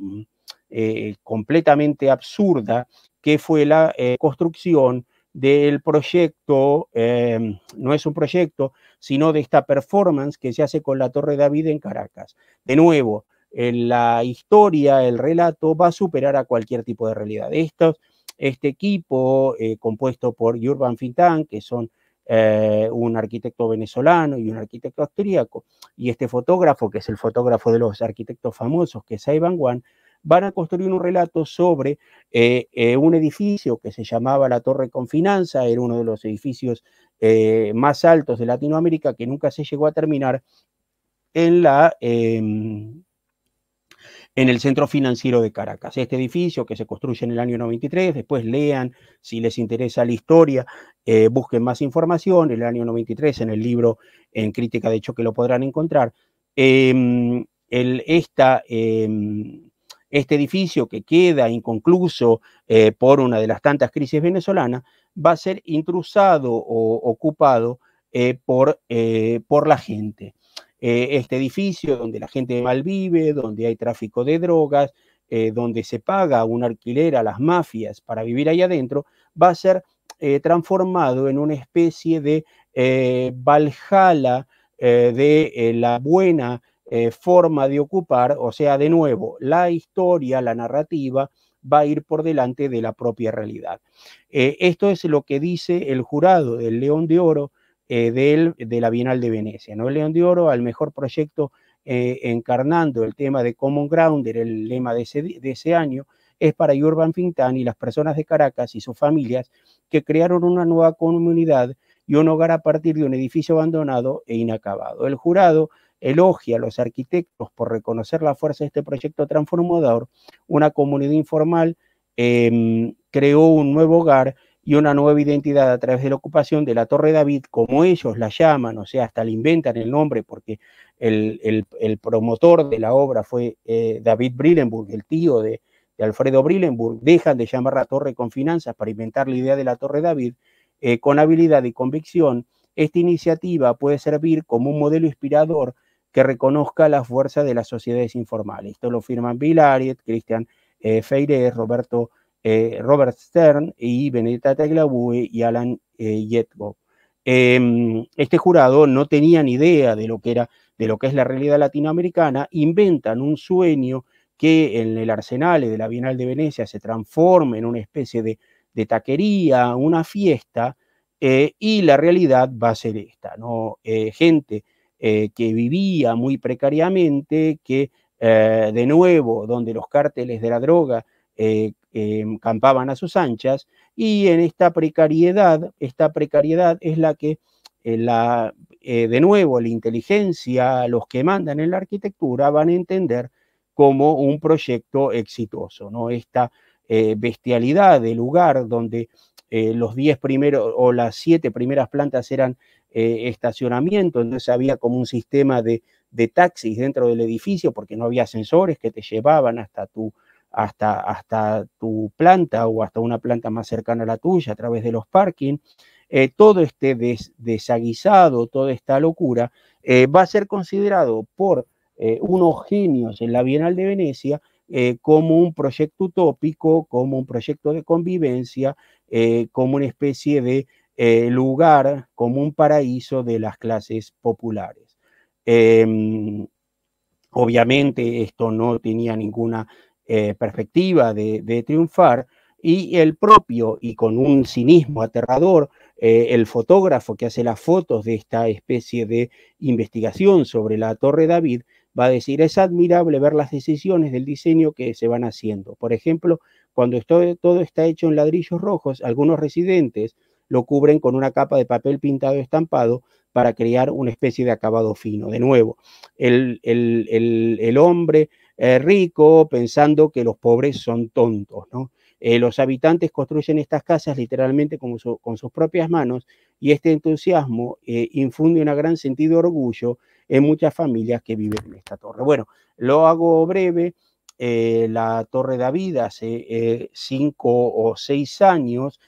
eh, completamente absurda, que fue la eh, construcción del proyecto, eh, no es un proyecto, sino de esta performance que se hace con la Torre David en Caracas. De nuevo, en la historia, el relato va a superar a cualquier tipo de realidad. Estos, este equipo eh, compuesto por Urban Fintán, que son eh, un arquitecto venezolano y un arquitecto austríaco, y este fotógrafo, que es el fotógrafo de los arquitectos famosos, que es Ivan Wan, van a construir un relato sobre eh, eh, un edificio que se llamaba la Torre Confinanza, era uno de los edificios eh, más altos de Latinoamérica, que nunca se llegó a terminar en la... Eh, en el Centro Financiero de Caracas. Este edificio que se construye en el año noventa y tres, después lean, si les interesa la historia, eh, busquen más información, en el año noventa y tres, en el libro En Crítica de Choque lo podrán encontrar. Eh, el, esta, eh, este edificio que queda inconcluso eh, por una de las tantas crisis venezolanas, va a ser intrusado o ocupado eh, por, eh, por la gente. Eh, este edificio donde la gente mal vive, donde hay tráfico de drogas, eh, donde se paga un alquiler a las mafias para vivir ahí adentro, va a ser eh, transformado en una especie de eh, Valhalla eh, de eh, la buena eh, forma de ocupar, o sea, de nuevo, la historia, la narrativa, va a ir por delante de la propia realidad. Eh, esto es lo que dice el jurado del León de Oro eh, de, de la Bienal de Venecia, ¿no? El León de Oro al mejor proyecto eh, encarnando el tema de Common Ground, era el lema de ese, de ese año, es para Urban Fintán y las personas de Caracas y sus familias que crearon una nueva comunidad y un hogar a partir de un edificio abandonado e inacabado. El jurado elogia a los arquitectos por reconocer la fuerza de este proyecto transformador. Una comunidad informal eh, creó un nuevo hogar y una nueva identidad a través de la ocupación de la Torre David, como ellos la llaman, o sea, hasta le inventan el nombre porque el, el, el promotor de la obra fue eh, David Brillenburg, el tío de, de Alfredo Brillenburg. Dejan de llamar la Torre con finanzas para inventar la idea de la Torre David. Eh, con habilidad y convicción, esta iniciativa puede servir como un modelo inspirador que reconozca la fuerza de las sociedades informales. Esto lo firman Bill Ariet, Cristian eh, Feirez, Roberto Eh, Robert Stern y Benedetta Tagliabue y Alan eh, Yetgo. Eh, este jurado no tenía ni idea de lo que era, de lo que es la realidad latinoamericana, inventan un sueño que en el arsenal de la Bienal de Venecia se transforma en una especie de, de taquería, una fiesta, eh, y la realidad va a ser esta, ¿no? Eh, gente eh, que vivía muy precariamente, que eh, de nuevo, donde los cárteles de la droga eh, Eh, campaban a sus anchas, y en esta precariedad, esta precariedad es la que, eh, la, eh, de nuevo, la inteligencia, los que mandan en la arquitectura van a entender como un proyecto exitoso, ¿no? Esta eh, bestialidad del lugar donde eh, los diez primeros o las siete primeras plantas eran eh, estacionamiento, entonces había como un sistema de, de taxis dentro del edificio porque no había ascensores que te llevaban hasta tu Hasta, hasta tu planta o hasta una planta más cercana a la tuya a través de los parking, eh, todo este des, desaguisado, toda esta locura, eh, va a ser considerado por eh, unos genios en la Bienal de Venecia eh, como un proyecto utópico, como un proyecto de convivencia, eh, como una especie de eh, lugar, como un paraíso de las clases populares. Eh, obviamente esto no tenía ninguna Eh, perspectiva de, de triunfar, y el propio, y con un cinismo aterrador, eh, el fotógrafo que hace las fotos de esta especie de investigación sobre la Torre David va a decir: es admirable ver las decisiones del diseño que se van haciendo. Por ejemplo, cuando esto, todo está hecho en ladrillos rojos, algunos residentes lo cubren con una capa de papel pintado estampado para crear una especie de acabado fino. De nuevo, el, el, el, el hombre Eh, rico pensando que los pobres son tontos, ¿no? Eh, los habitantes construyen estas casas literalmente con, su, con sus propias manos y este entusiasmo eh, infunde un gran sentido de orgullo en muchas familias que viven en esta torre. Bueno, lo hago breve. Eh, la Torre David hace eh, cinco o seis años,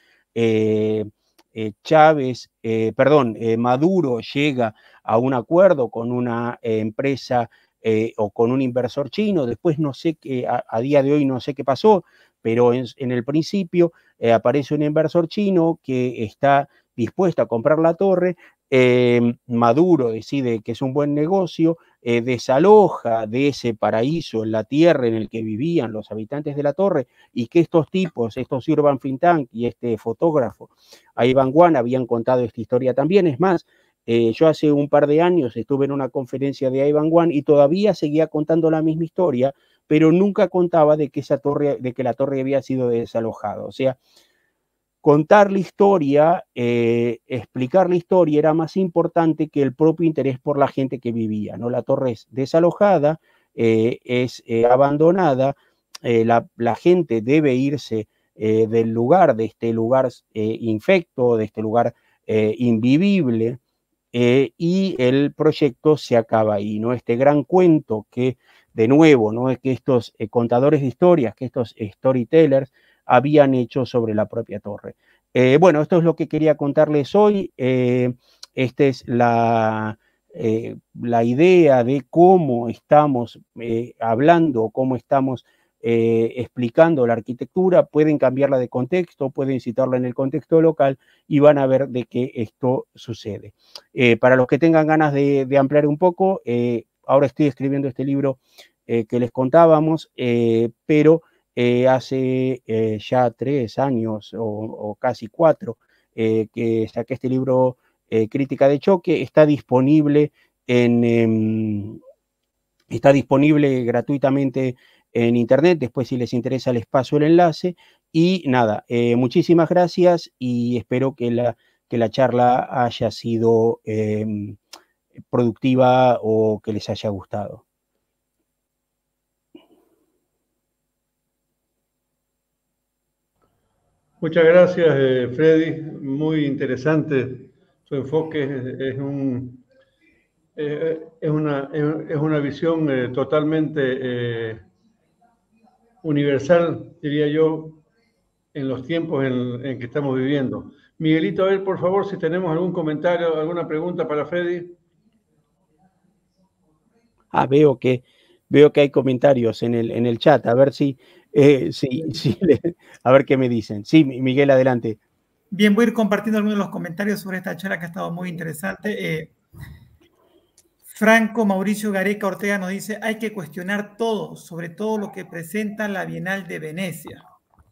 eh, eh, Chávez, eh, perdón, eh, Maduro llega a un acuerdo con una eh, empresa eh, o con un inversor chino. Después no sé qué, a, a día de hoy no sé qué pasó, pero en, en el principio eh, aparece un inversor chino que está dispuesto a comprar la torre. Eh, Maduro decide que es un buen negocio, eh, desaloja de ese paraíso en la tierra en el que vivían los habitantes de la torre y que estos tipos, estos Urban Think Tank y este fotógrafo, Ivan Wan, habían contado esta historia también. Es más, eh, yo hace un par de años estuve en una conferencia de Ivan Wan y todavía seguía contando la misma historia, pero nunca contaba de que, esa torre, de que la torre había sido desalojada. O sea, contar la historia, eh, explicar la historia era más importante que el propio interés por la gente que vivía, ¿no? La torre es desalojada, eh, es eh, abandonada, eh, la, la gente debe irse eh, del lugar, de este lugar eh, infecto, de este lugar eh, invivible, eh, y el proyecto se acaba ahí, ¿no? Este gran cuento que, de nuevo, ¿no? Es que estos eh, contadores de historias, que estos storytellers, habían hecho sobre la propia torre. Eh, bueno, esto es lo que quería contarles hoy. Eh, esta es la, eh, la idea de cómo estamos eh, hablando, cómo estamos eh, explicando la arquitectura. Pueden cambiarla de contexto, pueden citarla en el contexto local y van a ver de qué esto sucede. Eh, para los que tengan ganas de, de ampliar un poco, eh, ahora estoy escribiendo este libro eh, que les contábamos, eh, pero Eh, hace eh, ya tres años o, o casi cuatro eh, que saqué este libro, eh, Crítica de Choque. Está disponible en eh, está disponible gratuitamente en internet. Después, si les interesa, les paso el enlace. Y nada, eh, muchísimas gracias y espero que la, que la charla haya sido eh, productiva o que les haya gustado. Muchas gracias, eh, Freddy. Muy interesante su enfoque. Es, es, un, eh, es, una, es una visión eh, totalmente eh, universal, diría yo, en los tiempos en, en que estamos viviendo. Miguelito, a ver, por favor, si tenemos algún comentario, alguna pregunta para Freddy. Ah, veo que, veo que hay comentarios en el, en el chat. A ver si, eh, si, si a ver qué me dicen. Sí, Miguel, adelante. Bien, voy a ir compartiendo algunos de los comentarios sobre esta charla que ha estado muy interesante. Eh, Franco Mauricio Gareca Ortega nos dice, hay que cuestionar todo, sobre todo lo que presenta la Bienal de Venecia.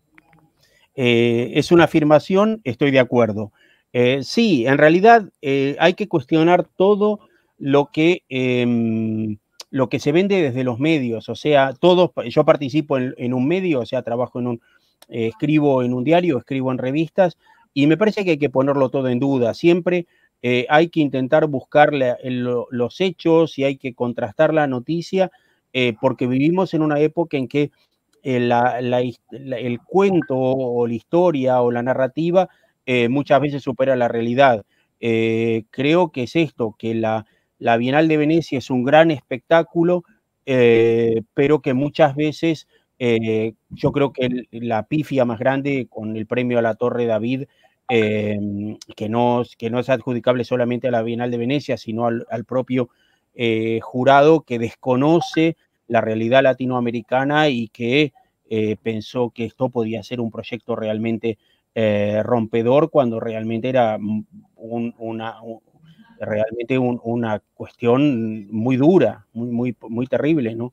Eh, es una afirmación, estoy de acuerdo. Eh, sí, en realidad eh, hay que cuestionar todo lo que, eh, lo que se vende desde los medios. O sea, todos, yo participo en, en un medio, o sea, trabajo en un, eh, escribo en un diario, escribo en revistas, y me parece que hay que ponerlo todo en duda. Siempre eh, hay que intentar buscar la, el, los hechos y hay que contrastar la noticia, eh, porque vivimos en una época en que La, la, la, el cuento o la historia o la narrativa eh, muchas veces supera la realidad. Eh, creo que es esto, que la, la Bienal de Venecia es un gran espectáculo, eh, pero que muchas veces eh, yo creo que el, la pifia más grande con el premio a la Torre David, eh, que, no, que no es adjudicable solamente a la Bienal de Venecia, sino al, al propio eh, jurado que desconoce la realidad latinoamericana y que eh, pensó que esto podía ser un proyecto realmente eh, rompedor cuando realmente era un, una, un, realmente un, una cuestión muy dura, muy, muy, muy terrible, ¿no?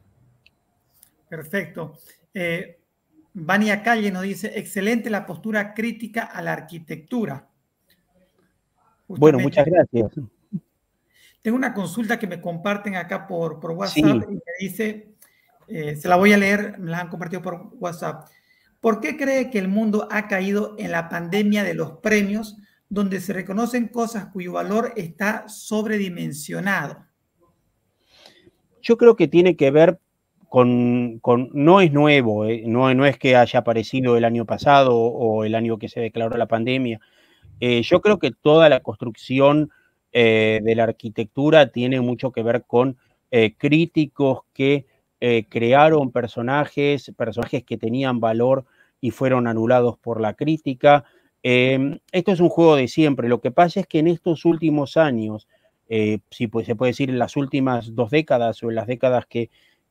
Perfecto. Eh, Vania Calle nos dice, excelente la postura crítica a la arquitectura. Justamente, bueno, muchas gracias. Tengo una consulta que me comparten acá por, por WhatsApp, sí. Y me dice, eh, se la voy a leer, me la han compartido por WhatsApp. ¿Por qué cree que el mundo ha caído en la pandemia de los premios, donde se reconocen cosas cuyo valor está sobredimensionado? Yo creo que tiene que ver con, con, no es nuevo, eh, no, no es que haya aparecido el año pasado o el año que se declaró la pandemia. Eh, yo creo que toda la construcción eh, de la arquitectura tiene mucho que ver con eh, críticos que eh, crearon personajes, personajes que tenían valor y fueron anulados por la crítica. Eh, esto es un juego de siempre. Lo que pasa es que en estos últimos años, eh, si pues, se puede decir en las últimas dos décadas o en las décadas que,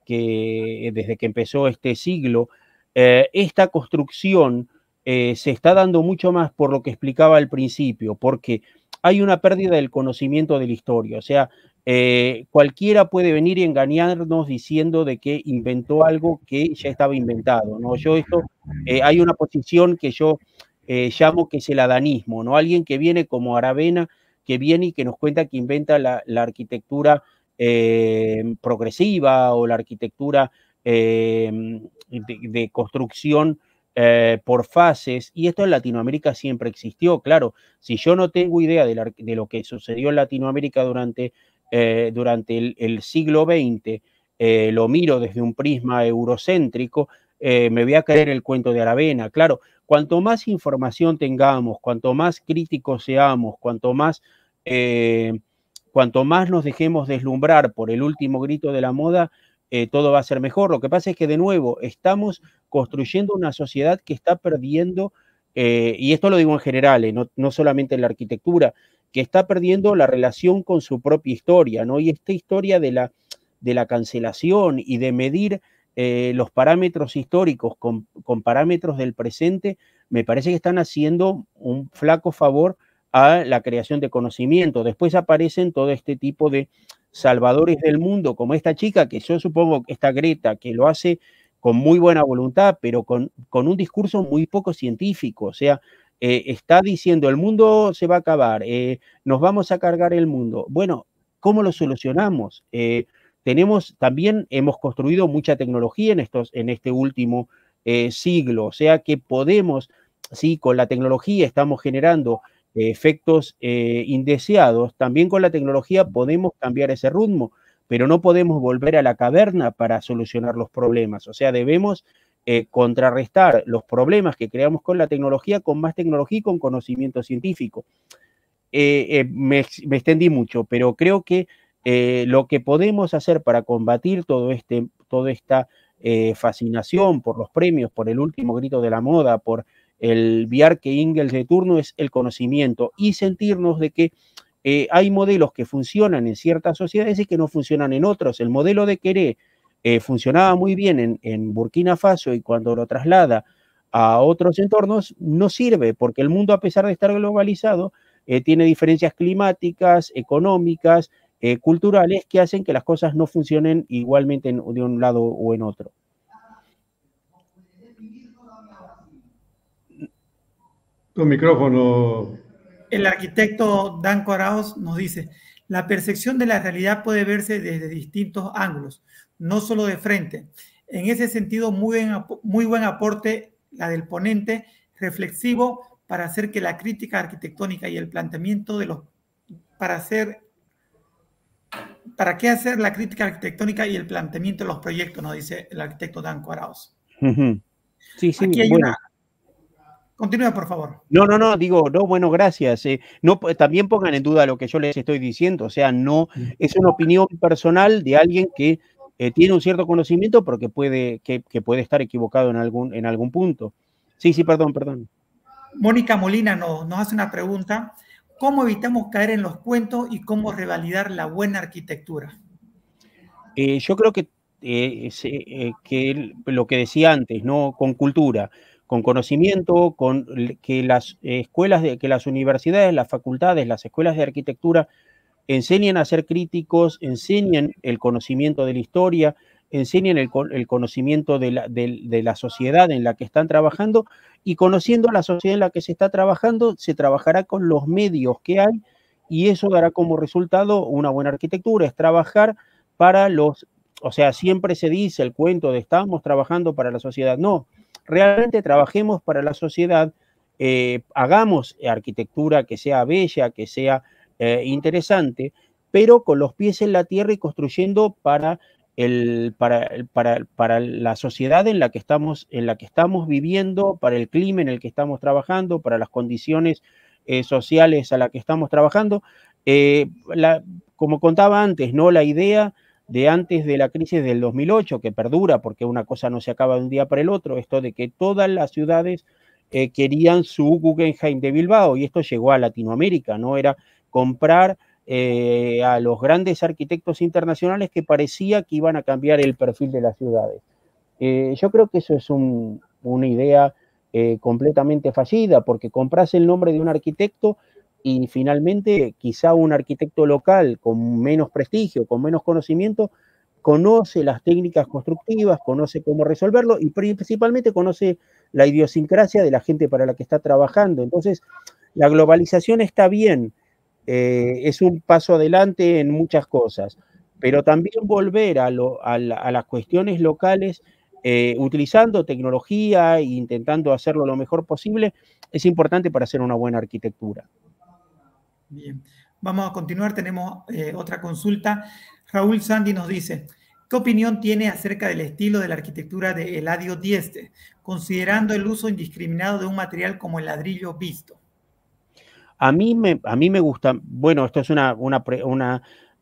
que desde que empezó este siglo, eh, esta construcción eh, se está dando mucho más por lo que explicaba al principio, porque hay una pérdida del conocimiento de la historia. O sea, eh, cualquiera puede venir y engañarnos diciendo de que inventó algo que ya estaba inventado, ¿no? Yo esto, eh, hay una posición que yo eh, llamo que es el adanismo, ¿no? Alguien que viene como Aravena, que viene y que nos cuenta que inventa la, la arquitectura eh, progresiva o la arquitectura eh, de, de construcción eh, por fases, y esto en Latinoamérica siempre existió. Claro, si yo no tengo idea de, la, de lo que sucedió en Latinoamérica durante, eh, durante el, el siglo veinte, eh, lo miro desde un prisma eurocéntrico, eh, me voy a creer el cuento de Aravena. Claro, cuanto más información tengamos, cuanto más críticos seamos, cuanto más, eh, cuanto más nos dejemos deslumbrar por el último grito de la moda, eh, todo va a ser mejor. Lo que pasa es que, de nuevo, estamos construyendo una sociedad que está perdiendo, eh, y esto lo digo en general, eh, no, no solamente en la arquitectura, que está perdiendo la relación con su propia historia, ¿no? Y esta historia de la, de la cancelación y de medir eh, los parámetros históricos con, con parámetros del presente, me parece que están haciendo un flaco favor a la creación de conocimiento. Después aparecen todo este tipo de salvadores del mundo, como esta chica, que yo supongo, esta Greta, que lo hace con muy buena voluntad, pero con, con un discurso muy poco científico. O sea, eh, está diciendo, el mundo se va a acabar, eh, nos vamos a cargar el mundo. Bueno, ¿cómo lo solucionamos? Eh, tenemos, también hemos construido mucha tecnología en, estos, en este último eh, siglo, o sea que podemos, sí, con la tecnología estamos generando efectos eh, indeseados, también con la tecnología podemos cambiar ese ritmo, pero no podemos volver a la caverna para solucionar los problemas. O sea, debemos eh, contrarrestar los problemas que creamos con la tecnología con más tecnología y con conocimiento científico. Eh, eh, me, me extendí mucho, pero creo que eh, lo que podemos hacer para combatir todo este, toda esta eh, fascinación por los premios, por el último grito de la moda, por el Bjarke Ingels de turno, es el conocimiento y sentirnos de que eh, hay modelos que funcionan en ciertas sociedades y que no funcionan en otros. El modelo de Queré eh, funcionaba muy bien en, en Burkina Faso, y cuando lo traslada a otros entornos no sirve, porque el mundo, a pesar de estar globalizado, eh, tiene diferencias climáticas, económicas, eh, culturales, que hacen que las cosas no funcionen igualmente en, de un lado o en otro. Tu micrófono. El arquitecto Danko Arauz nos dice, la percepción de la realidad puede verse desde distintos ángulos, no solo de frente. En ese sentido, muy buen, muy buen aporte la del ponente, reflexivo para hacer que la crítica arquitectónica y el planteamiento de los... para hacer... ¿Para qué hacer la crítica arquitectónica y el planteamiento de los proyectos? Nos dice el arquitecto Danko Arauz. Uh-huh. Sí, sí, Aquí hay bueno. una... Continúa, por favor. No, no, no, digo, no, bueno, gracias. Eh, no, también pongan en duda lo que yo les estoy diciendo. O sea, no, es una opinión personal de alguien que eh, tiene un cierto conocimiento, pero que puede, que, que puede estar equivocado en algún, en algún punto. Sí, sí, perdón, perdón. Mónica Molina nos, nos hace una pregunta. ¿Cómo evitamos caer en los cuentos y cómo revalidar la buena arquitectura? Eh, yo creo que, eh, eh, que lo que decía antes, ¿no? Con cultura, con conocimiento, con que las escuelas, de, que las universidades, las facultades, las escuelas de arquitectura enseñen a ser críticos, enseñen el conocimiento de la historia, enseñen el, el conocimiento de la, de, de la sociedad en la que están trabajando, y conociendo la sociedad en la que se está trabajando, se trabajará con los medios que hay, y eso dará como resultado una buena arquitectura. Es trabajar para los, o sea, siempre se dice el cuento de estamos trabajando para la sociedad. No, realmente trabajemos para la sociedad, eh, hagamos arquitectura que sea bella, que sea eh, interesante, pero con los pies en la tierra y construyendo para el, para, para, para la sociedad en la, que estamos, en la que estamos viviendo, para el clima en el que estamos trabajando, para las condiciones eh, sociales a las que estamos trabajando. Eh, la, como contaba antes, ¿no? La idea de antes de la crisis del dos mil ocho, que perdura porque una cosa no se acaba de un día para el otro, esto de que todas las ciudades eh, querían su Guggenheim de Bilbao, y esto llegó a Latinoamérica, ¿no? Era comprar eh, a los grandes arquitectos internacionales que parecía que iban a cambiar el perfil de las ciudades. Eh, yo creo que eso es un, una idea eh, completamente fallida, porque compras el nombre de un arquitecto y finalmente quizá un arquitecto local con menos prestigio, con menos conocimiento, conoce las técnicas constructivas, conoce cómo resolverlo y principalmente conoce la idiosincrasia de la gente para la que está trabajando. Entonces, la globalización está bien, eh, es un paso adelante en muchas cosas, pero también volver a, lo, a, la, a las cuestiones locales, eh, utilizando tecnología e intentando hacerlo lo mejor posible, es importante para hacer una buena arquitectura. Bien, vamos a continuar, tenemos eh, otra consulta. Raúl Sandy nos dice, ¿qué opinión tiene acerca del estilo de la arquitectura de Eladio Dieste, considerando el uso indiscriminado de un material como el ladrillo visto? A mí me, a mí me gusta, bueno, esto es una, una, una,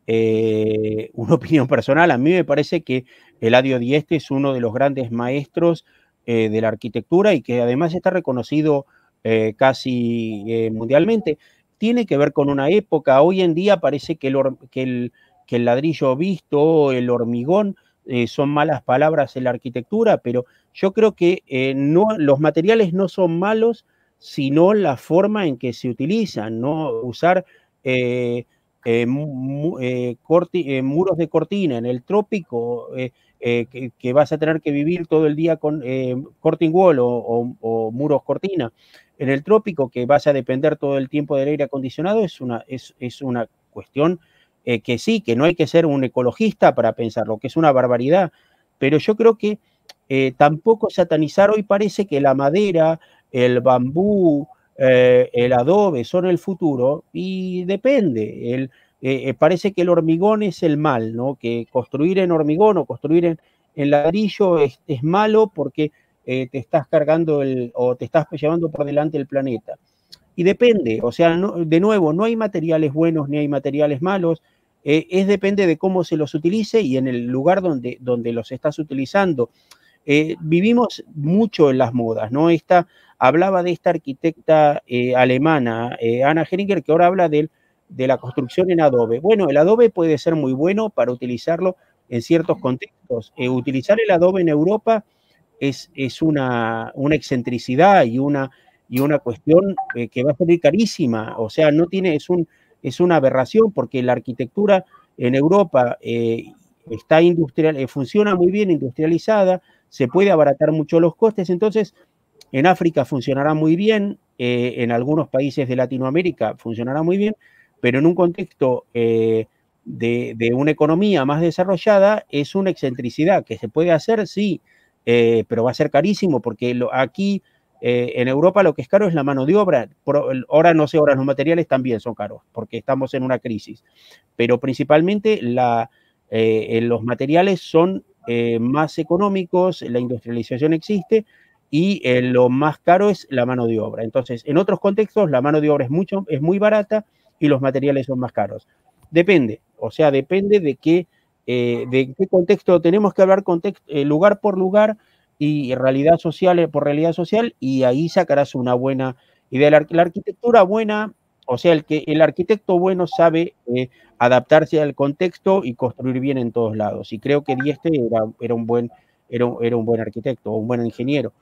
eh, una opinión personal, a mí me parece que Eladio Dieste es uno de los grandes maestros eh, de la arquitectura y que además está reconocido eh, casi eh, mundialmente. Tiene que ver con una época, hoy en día parece que el, que el, que el ladrillo visto, el hormigón, eh, son malas palabras en la arquitectura, pero yo creo que eh, no, los materiales no son malos, sino la forma en que se utilizan, ¿no? Usar eh, eh, mu, eh, corti, eh, muros de cortina en el trópico, eh, eh, que, que vas a tener que vivir todo el día con eh, curtain wall o, o, o muros cortina. En el trópico, que vas a depender todo el tiempo del aire acondicionado, es una, es, es una cuestión eh, que sí, que no hay que ser un ecologista para pensarlo, que es una barbaridad, pero yo creo que eh, tampoco satanizar, hoy parece que la madera, el bambú, eh, el adobe son el futuro, y depende, el, eh, parece que el hormigón es el mal, ¿no? Que construir en hormigón o construir en, en ladrillo es, es malo porque Eh, te estás cargando el, o te estás llevando por delante el planeta. Y depende, o sea, no, de nuevo, no hay materiales buenos ni hay materiales malos, eh, es depende de cómo se los utilice y en el lugar donde, donde los estás utilizando. Eh, vivimos mucho en las modas, ¿no? Esta, hablaba de esta arquitecta eh, alemana, eh, Anna Heringer, que ahora habla de, de la construcción en adobe. Bueno, el adobe puede ser muy bueno para utilizarlo en ciertos contextos. Eh, utilizar el adobe en Europa es, es una, una excentricidad y una, y una cuestión eh, que va a salir carísima, o sea, no tiene, es, un, es una aberración porque la arquitectura en Europa eh, está industrial, eh, funciona muy bien industrializada, se puede abaratar mucho los costes, entonces en África funcionará muy bien, eh, en algunos países de Latinoamérica funcionará muy bien, pero en un contexto eh, de, de una economía más desarrollada es una excentricidad que se puede hacer, sí, Eh, pero va a ser carísimo porque lo, aquí eh, en Europa lo que es caro es la mano de obra. Por, ahora no sé, ahora los materiales también son caros porque estamos en una crisis, pero principalmente la, eh, los materiales son eh, más económicos, la industrialización existe y eh, lo más caro es la mano de obra. Entonces, en otros contextos la mano de obra es, mucho, es muy barata y los materiales son más caros. Depende, o sea, depende de qué Eh, de qué contexto tenemos que hablar contexto, eh, lugar por lugar y realidad social por realidad social, y ahí sacarás una buena idea. La, la arquitectura buena, o sea, el, que, el arquitecto bueno sabe eh, adaptarse al contexto y construir bien en todos lados, y creo que Dieste era, era, un, buen, era, un, era un buen arquitecto, un buen ingeniero.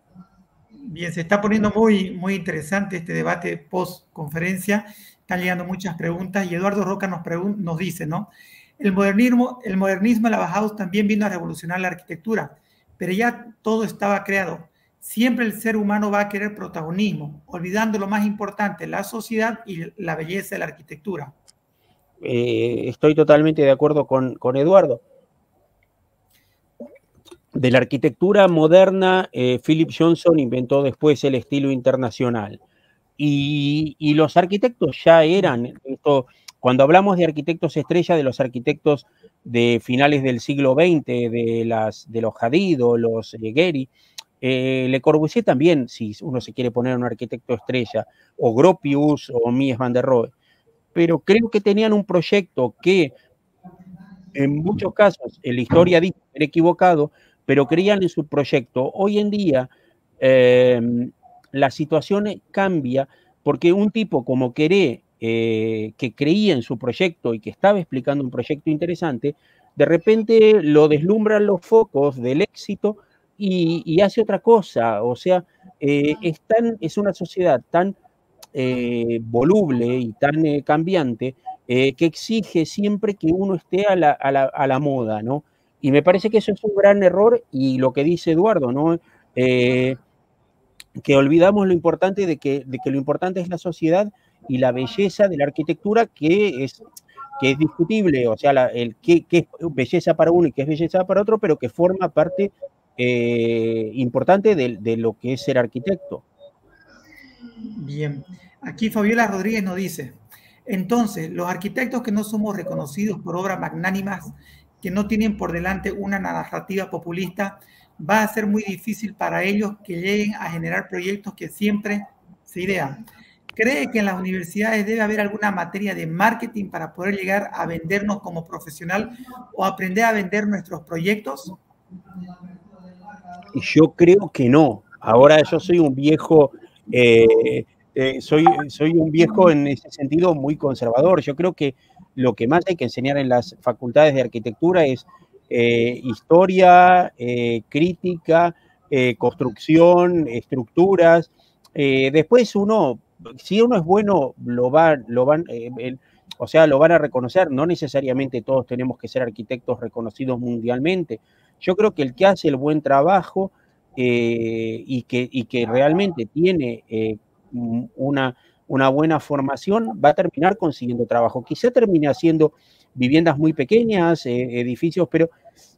Bien, se está poniendo muy, muy interesante este debate post-conferencia, están llegando muchas preguntas, y Eduardo Roca nos, nos dice, ¿no? El modernismo, el modernismo de la Bauhaus también vino a revolucionar la arquitectura, pero ya todo estaba creado. Siempre el ser humano va a querer protagonismo, olvidando lo más importante, la sociedad y la belleza de la arquitectura. Eh, estoy totalmente de acuerdo con, con Eduardo. De la arquitectura moderna, eh, Philip Johnson inventó después el estilo internacional. Y, y los arquitectos ya eran, esto Cuando hablamos de arquitectos estrella, de los arquitectos de finales del siglo veinte, de, las, de los Hadid o los eh, Gehry, eh, Le Corbusier también, si uno se quiere poner un arquitecto estrella, o Gropius o Mies van der Rohe, pero creo que tenían un proyecto que en muchos casos en la historia dice que era equivocado, pero creían en su proyecto. Hoy en día eh, la situación cambia porque un tipo como Queré, eh, que creía en su proyecto y que estaba explicando un proyecto interesante, de repente lo deslumbran los focos del éxito y, y hace otra cosa. O sea, eh, es, tan, es una sociedad tan eh, voluble y tan eh, cambiante eh, que exige siempre que uno esté a la, a, la, a la moda, ¿no? Y me parece que eso es un gran error, y lo que dice Eduardo, ¿no? Eh, que olvidamos lo importante de que, de que lo importante es la sociedad y la belleza de la arquitectura, que es, que es discutible, o sea, la, el qué es belleza para uno y qué es belleza para otro, pero que forma parte eh, importante de, de lo que es ser arquitecto. Bien, aquí Fabiola Rodríguez nos dice, entonces, los arquitectos que no somos reconocidos por obras magnánimas, que no tienen por delante una narrativa populista, va a ser muy difícil para ellos que lleguen a generar proyectos que siempre se idean. ¿Cree que en las universidades debe haber alguna materia de marketing para poder llegar a vendernos como profesional o aprender a vender nuestros proyectos? Yo creo que no. Ahora yo soy un viejo, eh, eh, soy, soy un viejo en ese sentido muy conservador. Yo creo que lo que más hay que enseñar en las facultades de arquitectura es eh, historia, eh, crítica, eh, construcción, estructuras. Eh, después uno, si uno es bueno, lo van, lo van, eh, el, o sea, lo van a reconocer. No necesariamente todos tenemos que ser arquitectos reconocidos mundialmente. Yo creo que el que hace el buen trabajo eh, y, que, y que realmente tiene eh, una, una buena formación va a terminar consiguiendo trabajo. Quizá termine haciendo viviendas muy pequeñas, eh, edificios, pero,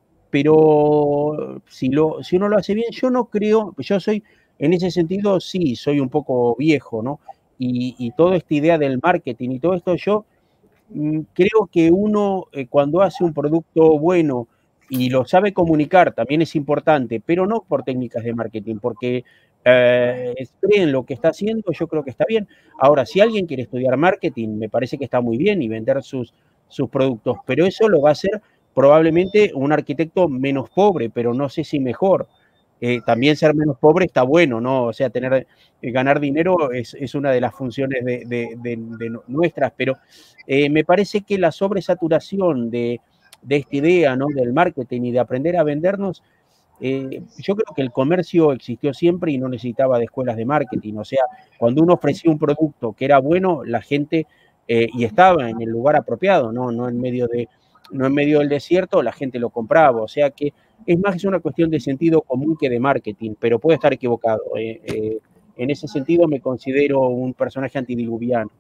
pero si, lo, si uno lo hace bien, yo no creo, yo soy, en ese sentido, sí, soy un poco viejo, ¿no? Y, y toda esta idea del marketing y todo esto, yo mm, creo que uno eh, cuando hace un producto bueno y lo sabe comunicar, también es importante, pero no por técnicas de marketing, porque eh, creen lo que está haciendo, yo creo que está bien. Ahora, si alguien quiere estudiar marketing, me parece que está muy bien y vender sus, sus productos, pero eso lo va a hacer probablemente un arquitecto menos pobre, pero no sé si mejor. Eh, también ser menos pobre está bueno, ¿no? O sea, tener, eh, ganar dinero es, es, una de las funciones de, de, de, de nuestras, pero eh, me parece que la sobresaturación de de esta idea, ¿no? Del marketing y de aprender a vendernos, eh, yo creo que el comercio existió siempre y no necesitaba de escuelas de marketing. O sea, cuando uno ofrecía un producto que era bueno, la gente, eh, y estaba en el lugar apropiado, ¿no? No en medio de, no en medio del desierto, la gente lo compraba. O sea que es más es una cuestión de sentido común que de marketing, pero puede estar equivocado. Eh, eh, en ese sentido me considero un personaje antidiluviano.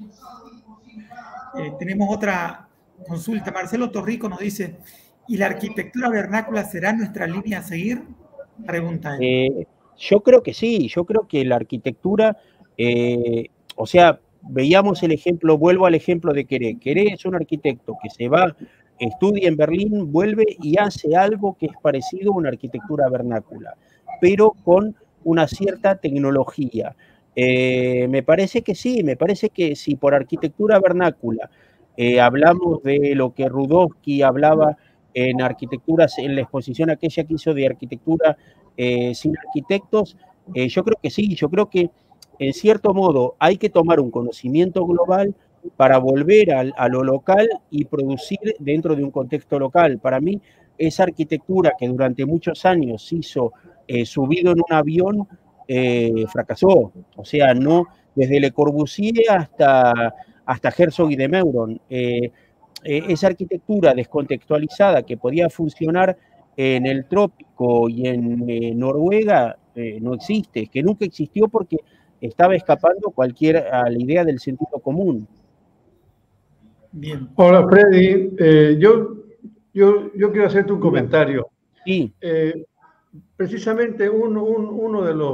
Eh, tenemos otra consulta. Marcelo Torrico nos dice, ¿y la arquitectura vernácula será nuestra línea a seguir? Pregunta él. Eh, yo creo que sí, yo creo que la arquitectura, eh, o sea, veíamos el ejemplo, vuelvo al ejemplo de Queré. Queré es un arquitecto que se va, estudia en Berlín, vuelve y hace algo que es parecido a una arquitectura vernácula, pero con una cierta tecnología. Eh, me parece que sí, me parece que si por arquitectura vernácula eh, hablamos de lo que Rudowski hablaba en arquitecturas, en la exposición aquella que hizo de arquitectura eh, sin arquitectos, eh, yo creo que sí, yo creo que en cierto modo hay que tomar un conocimiento global para volver al, a lo local y producir dentro de un contexto local. Para mí, esa arquitectura que durante muchos años se hizo eh, subido en un avión, eh, fracasó. O sea, no desde Le Corbusier hasta, hasta Herzog y de Meuron. Eh, eh, esa arquitectura descontextualizada que podía funcionar en el trópico y en eh, Noruega eh, no existe, que nunca existió porque estaba escapando cualquier a la idea del sentido común. Bien. Hola, Freddy. Eh, yo, yo, yo quiero hacerte un comentario. Sí. Eh, precisamente uno, un, uno de los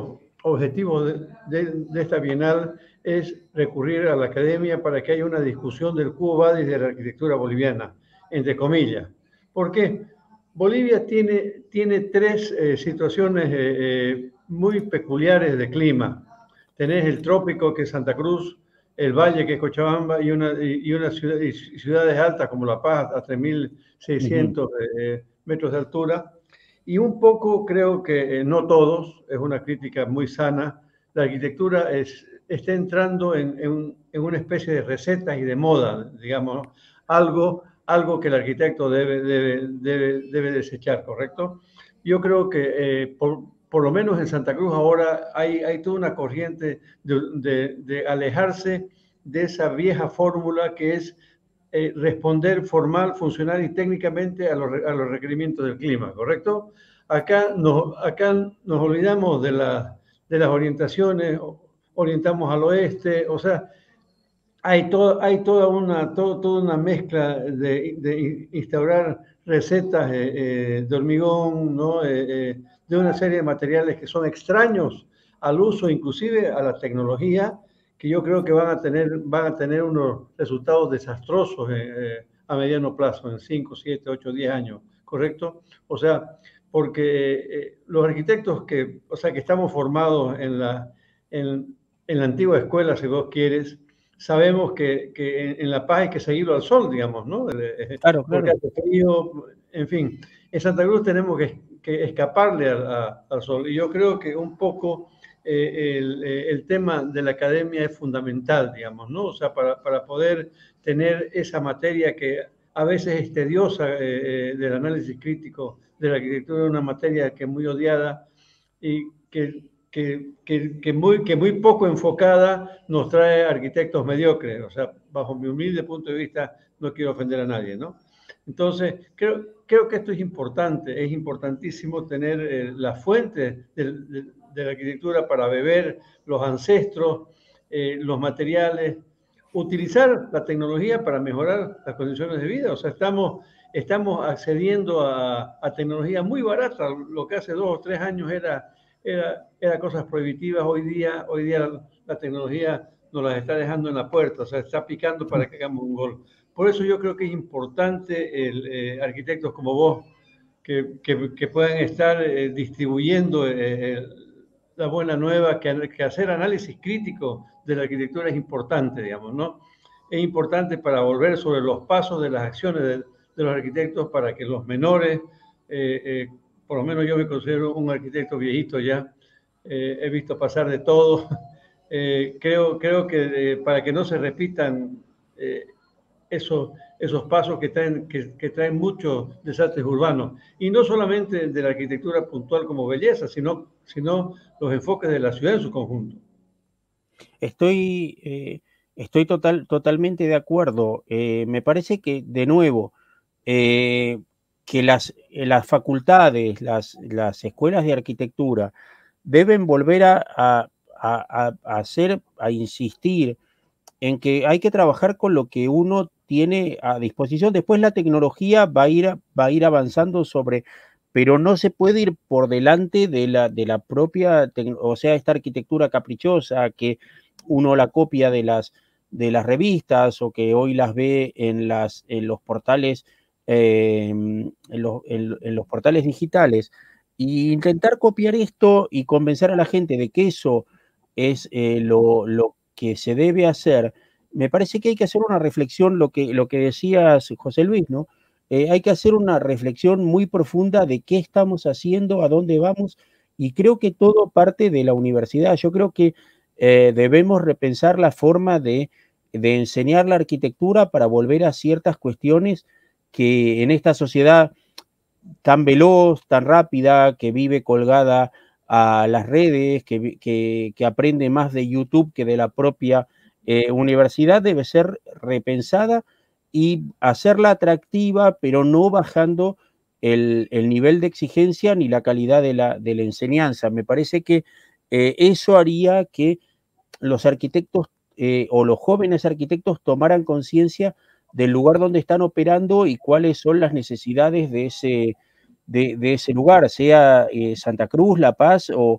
objetivo de, de, de esta bienal es recurrir a la academia para que haya una discusión del quo vadis de la arquitectura boliviana, entre comillas. ¿Por qué? Bolivia tiene, tiene tres eh, situaciones eh, eh, muy peculiares de clima. Tenés el trópico, que es Santa Cruz, el valle, que es Cochabamba, y, una, y, una ciudad, y ciudades altas como La Paz, a tres mil seiscientos uh-huh. eh, metros de altura. Y un poco creo que, eh, no todos, es una crítica muy sana, la arquitectura es, está entrando en, en, en una especie de recetas y de moda, digamos, ¿no? algo, algo que el arquitecto debe, debe, debe, debe desechar, ¿correcto? Yo creo que eh, por, por lo menos en Santa Cruz ahora hay, hay toda una corriente de, de, de alejarse de esa vieja fórmula que es eh, responder formal, funcional y técnicamente a los, a los requerimientos del clima, ¿correcto? Acá nos, acá nos olvidamos de, la, de las orientaciones, orientamos al oeste, o sea, hay, todo, hay toda, una, todo, toda una mezcla de, de instaurar recetas eh, eh, de hormigón, ¿no? eh, eh, de una serie de materiales que son extraños al uso, inclusive a la tecnología, que yo creo que van a tener, van a tener unos resultados desastrosos eh, a mediano plazo, en cinco, siete, ocho, diez años, ¿correcto? O sea, porque eh, los arquitectos que, o sea, que estamos formados en la, en, en la antigua escuela, si vos quieres, sabemos que, que en, en La Paz hay que seguirlo al sol, digamos, ¿no? Claro, claro. Porque hace frío, en fin. En Santa Cruz tenemos que, que escaparle al, a, al sol. Y yo creo que un poco eh, el, el tema de la academia es fundamental, digamos, ¿no? O sea, para, para poder tener esa materia que a veces es tediosa eh, del análisis crítico de la arquitectura, una materia que es muy odiada y que, que, que, que, muy, que muy poco enfocada nos trae arquitectos mediocres. O sea, bajo mi humilde punto de vista, no quiero ofender a nadie, ¿no? Entonces, creo, creo que esto es importante, es importantísimo tener eh, las fuentes de, de, de la arquitectura para beber, los ancestros, eh, los materiales, utilizar la tecnología para mejorar las condiciones de vida. O sea, estamos, estamos accediendo a, a tecnología muy barata. Lo que hace dos o tres años era, era, era cosas prohibitivas. Hoy día, hoy día la, la tecnología nos las está dejando en la puerta, o sea, está picando para que hagamos un gol. Por eso yo creo que es importante el, eh, arquitectos como vos que, que, que puedan estar eh, distribuyendo eh, la buena nueva, que, que hacer análisis crítico de la arquitectura es importante, digamos, ¿no? Es importante para volver sobre los pasos de las acciones de, de los arquitectos para que los menores, eh, eh, por lo menos yo me considero un arquitecto viejito ya, eh, he visto pasar de todo, eh, creo, creo que eh, para que no se repitan eh, esos, esos pasos que traen, que, que traen muchos desastres urbanos, y no solamente de la arquitectura puntual como belleza, sino, sino los enfoques de la ciudad en su conjunto. Estoy, eh, estoy total, totalmente de acuerdo. Eh, me parece que, de nuevo, eh, que las, las facultades, las, las escuelas de arquitectura deben volver a, a, a, a hacer, a insistir en que hay que trabajar con lo que uno tiene a disposición. Después la tecnología va a ir, va a ir avanzando sobre, pero no se puede ir por delante de la, de la propia, o sea, esta arquitectura caprichosa que uno la copia de las, de las revistas o que hoy las ve en, las, en los portales, eh, en, los, en, en los portales digitales, y intentar copiar esto y convencer a la gente de que eso es eh, lo, lo que se debe hacer. Me parece que hay que hacer una reflexión, lo que, lo que decías, José Luis, ¿no? Eh, hay que hacer una reflexión muy profunda de qué estamos haciendo, a dónde vamos, y creo que todo parte de la universidad. Yo creo que eh, debemos repensar la forma de, de enseñar la arquitectura para volver a ciertas cuestiones que en esta sociedad tan veloz, tan rápida, que vive colgada a las redes, que, que, que aprende más de YouTube que de la propia eh, universidad, debe ser repensada y hacerla atractiva, pero no bajando el, el nivel de exigencia ni la calidad de la, de la enseñanza. Me parece que eh, eso haría que los arquitectos eh, o los jóvenes arquitectos tomaran conciencia del lugar donde están operando y cuáles son las necesidades de ese, de, de ese lugar, sea eh, Santa Cruz, La Paz o,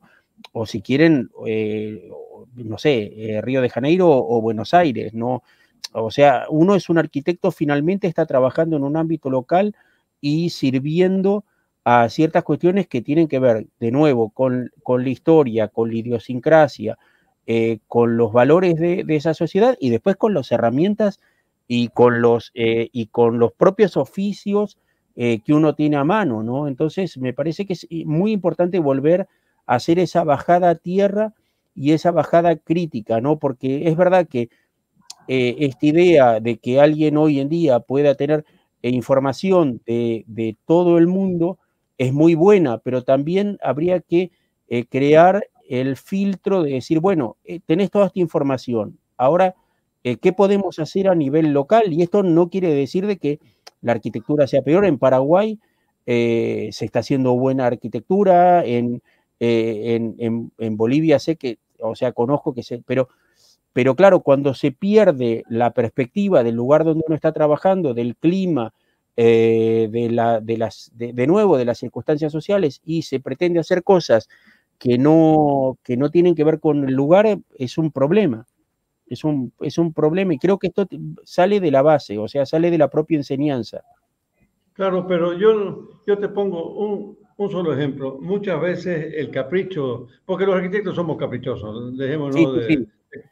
o si quieren, eh, no sé, eh, Río de Janeiro o Buenos Aires, ¿no? O sea, uno es un arquitecto, finalmente está trabajando en un ámbito local y sirviendo a ciertas cuestiones que tienen que ver, de nuevo, con, con la historia, con la idiosincrasia, eh, con los valores de, de, esa sociedad y después con las herramientas y con los, eh, y con los propios oficios eh, que uno tiene a mano, ¿no? Entonces, me parece que es muy importante volver a hacer esa bajada a tierra y esa bajada crítica, ¿no? Porque es verdad que eh, esta idea de que alguien hoy en día pueda tener eh, información de, de todo el mundo es muy buena, pero también habría que eh, crear el filtro de decir, bueno, eh, tenés toda esta información, ahora, eh, ¿qué podemos hacer a nivel local? Y esto no quiere decir de que la arquitectura sea peor. En Paraguay eh, se está haciendo buena arquitectura, en, eh, en, en, en Bolivia sé que, o sea, conozco que se, pero Pero claro, cuando se pierde la perspectiva del lugar donde uno está trabajando, del clima, eh, de, la, de, las, de, de nuevo, de las circunstancias sociales, y se pretende hacer cosas que no, que no tienen que ver con el lugar, es un problema. Es un, es un problema, y creo que esto sale de la base, o sea, sale de la propia enseñanza. Claro, pero yo, yo te pongo un, un solo ejemplo. Muchas veces el capricho, porque los arquitectos somos caprichosos, Sí, dejémonos sí, de, sí.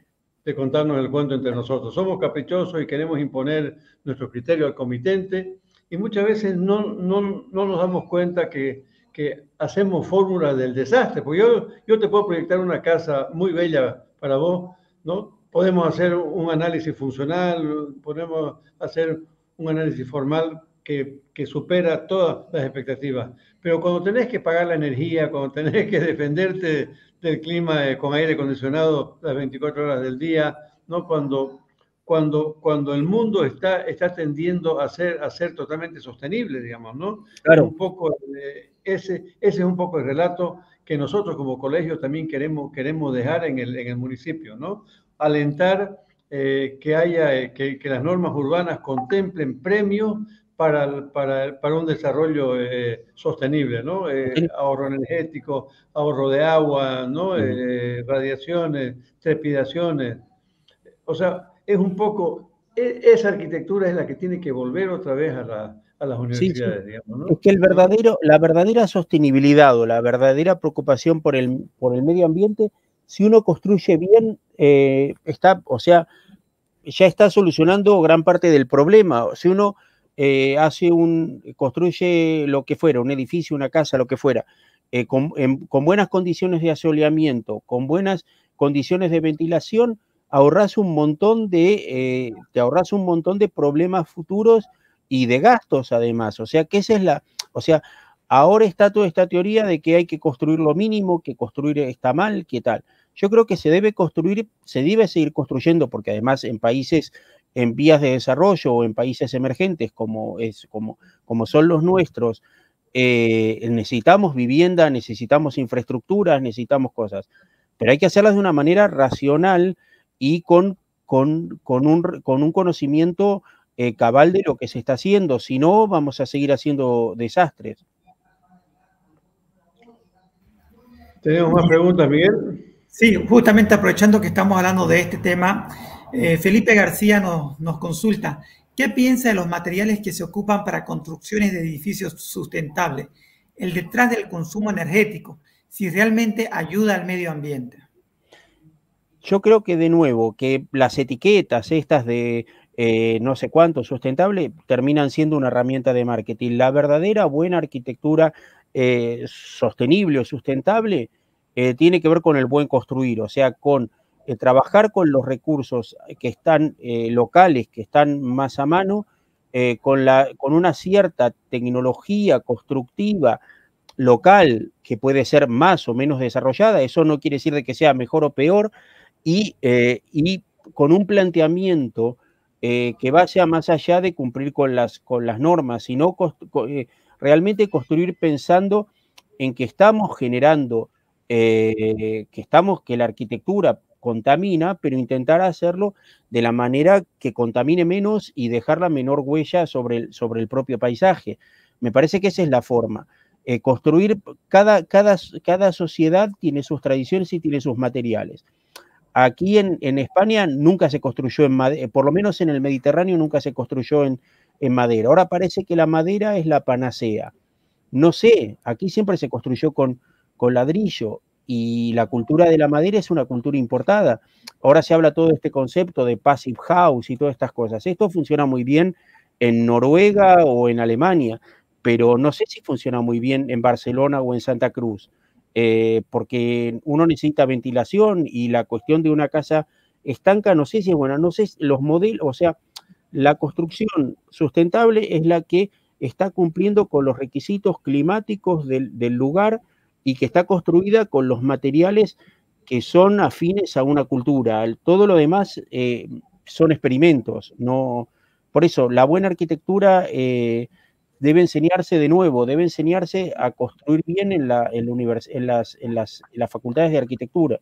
de contarnos el cuento entre nosotros. Somos caprichosos y queremos imponer nuestro criterio al comitente y muchas veces no, no, no nos damos cuenta que, que hacemos fórmulas del desastre. Porque yo, yo te puedo proyectar una casa muy bella para vos, ¿no? Podemos hacer un análisis funcional, podemos hacer un análisis formal que, que supera todas las expectativas. Pero cuando tenés que pagar la energía, cuando tenés que defenderte del clima eh, con aire acondicionado las veinticuatro horas del día, ¿no? Cuando, cuando, cuando el mundo está, está tendiendo a ser, a ser totalmente sostenible, digamos, ¿no? Es Claro. un poco, eh, ese, ese es un poco el relato que nosotros como colegio también queremos, queremos dejar en el, en el municipio, ¿no? Alentar eh, que haya, eh, que, que las normas urbanas contemplen premios para, para, para un desarrollo eh, sostenible, ¿no? Eh, ahorro energético, ahorro de agua, ¿no? Eh, radiaciones, trepidaciones. O sea, es un poco, e, esa arquitectura es la que tiene que volver otra vez a, la, a las Sí, sí. universidades, digamos, ¿no? Es que el ¿No? verdadero, la verdadera sostenibilidad o la verdadera preocupación por el, por el medio ambiente, si uno construye bien, eh, está, o sea, ya está solucionando gran parte del problema. Si uno eh, hace un, construye lo que fuera, un edificio, una casa, lo que fuera, eh, con, en, con buenas condiciones de asoleamiento, con buenas condiciones de ventilación, ahorras un montón de, eh, te ahorras un montón de problemas futuros y de gastos además. O sea, que esa es la, o sea, ahora está toda esta teoría de que hay que construir lo mínimo, que construir está mal, que tal. Yo creo que se debe construir, se debe seguir construyendo, porque además en países en vías de desarrollo o en países emergentes como, es, como, como son los nuestros, eh, necesitamos vivienda, necesitamos infraestructuras, necesitamos cosas, pero hay que hacerlas de una manera racional y con, con, con, un, con un conocimiento eh, cabal de lo que se está haciendo, si no vamos a seguir haciendo desastres. ¿Tenemos más preguntas, Miguel? Sí, justamente aprovechando que estamos hablando de este tema, eh, Felipe García nos, nos consulta, ¿qué piensa de los materiales que se ocupan para construcciones de edificios sustentables? El detrás del consumo energético, si realmente ayuda al medio ambiente. Yo creo que de nuevo, que las etiquetas estas de eh, no sé cuánto sustentable terminan siendo una herramienta de marketing. La verdadera buena arquitectura eh, sostenible o sustentable eh, tiene que ver con el buen construir, o sea, con eh, trabajar con los recursos que están eh, locales, que están más a mano, eh, con, la, con una cierta tecnología constructiva local que puede ser más o menos desarrollada. Eso no quiere decir de que sea mejor o peor, y, eh, y con un planteamiento eh, que vaya más allá de cumplir con las, con las normas, sino eh, realmente construir pensando en que estamos generando, eh, que, estamos, que la arquitectura contamina, pero intentar hacerlo de la manera que contamine menos y dejar la menor huella sobre el, sobre el propio paisaje. Me parece que esa es la forma. eh, construir, cada, cada, cada sociedad tiene sus tradiciones y tiene sus materiales. Aquí en, en España nunca se construyó en madera, por lo menos en el Mediterráneo nunca se construyó en, en madera. Ahora parece que la madera es la panacea. No sé, aquí siempre se construyó con, con ladrillo y la cultura de la madera es una cultura importada. Ahora se habla todo este concepto de passive house y todas estas cosas. Esto funciona muy bien en Noruega o en Alemania, pero no sé si funciona muy bien en Barcelona o en Santa Cruz. Eh, porque uno necesita ventilación y la cuestión de una casa estanca, no sé si es buena, no sé, los modelos, o sea, la construcción sustentable es la que está cumpliendo con los requisitos climáticos del, del lugar y que está construida con los materiales que son afines a una cultura. Todo lo demás eh, son experimentos, no, por eso la buena arquitectura eh, debe enseñarse de nuevo, debe enseñarse a construir bien en, la, en, la univers en, las, en, las, en las facultades de arquitectura.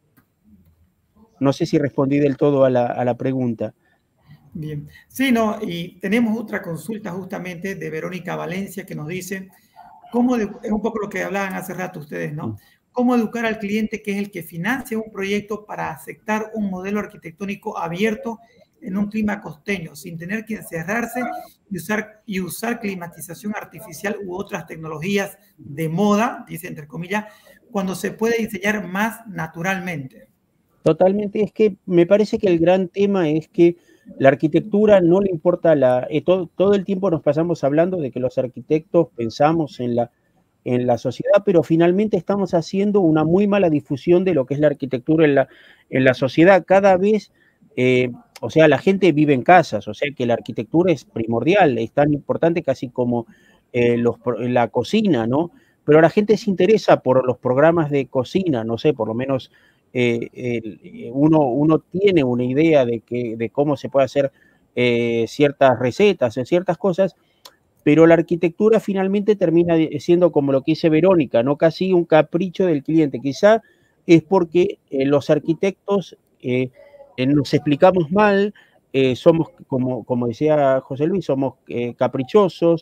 No sé si respondí del todo a la, a la pregunta. Bien, sí, no, y tenemos otra consulta justamente de Verónica Valencia que nos dice, ¿cómo es un poco lo que hablaban hace rato ustedes, ¿no? ¿Cómo educar al cliente que es el que financia un proyecto para aceptar un modelo arquitectónico abierto en un clima costeño, sin tener que encerrarse y usar, y usar climatización artificial u otras tecnologías de moda, dice entre comillas, cuando se puede diseñar más naturalmente? Totalmente, es que me parece que el gran tema es que la arquitectura no le importa la... Eh, todo, todo el tiempo nos pasamos hablando de que los arquitectos pensamos en la, en la sociedad, pero finalmente estamos haciendo una muy mala difusión de lo que es la arquitectura en la, en la sociedad. Cada vez, eh, o sea, la gente vive en casas, o sea que la arquitectura es primordial, es tan importante casi como eh, los, la cocina, ¿no? Pero la gente se interesa por los programas de cocina, no sé, por lo menos... Eh, eh, uno, uno tiene una idea de, que, de cómo se puede hacer eh, ciertas recetas, ciertas cosas, pero la arquitectura finalmente termina siendo como lo que dice Verónica, ¿no? Casi un capricho del cliente. Quizá es porque eh, los arquitectos eh, eh, nos explicamos mal, eh, somos, como, como decía José Luis, somos eh, caprichosos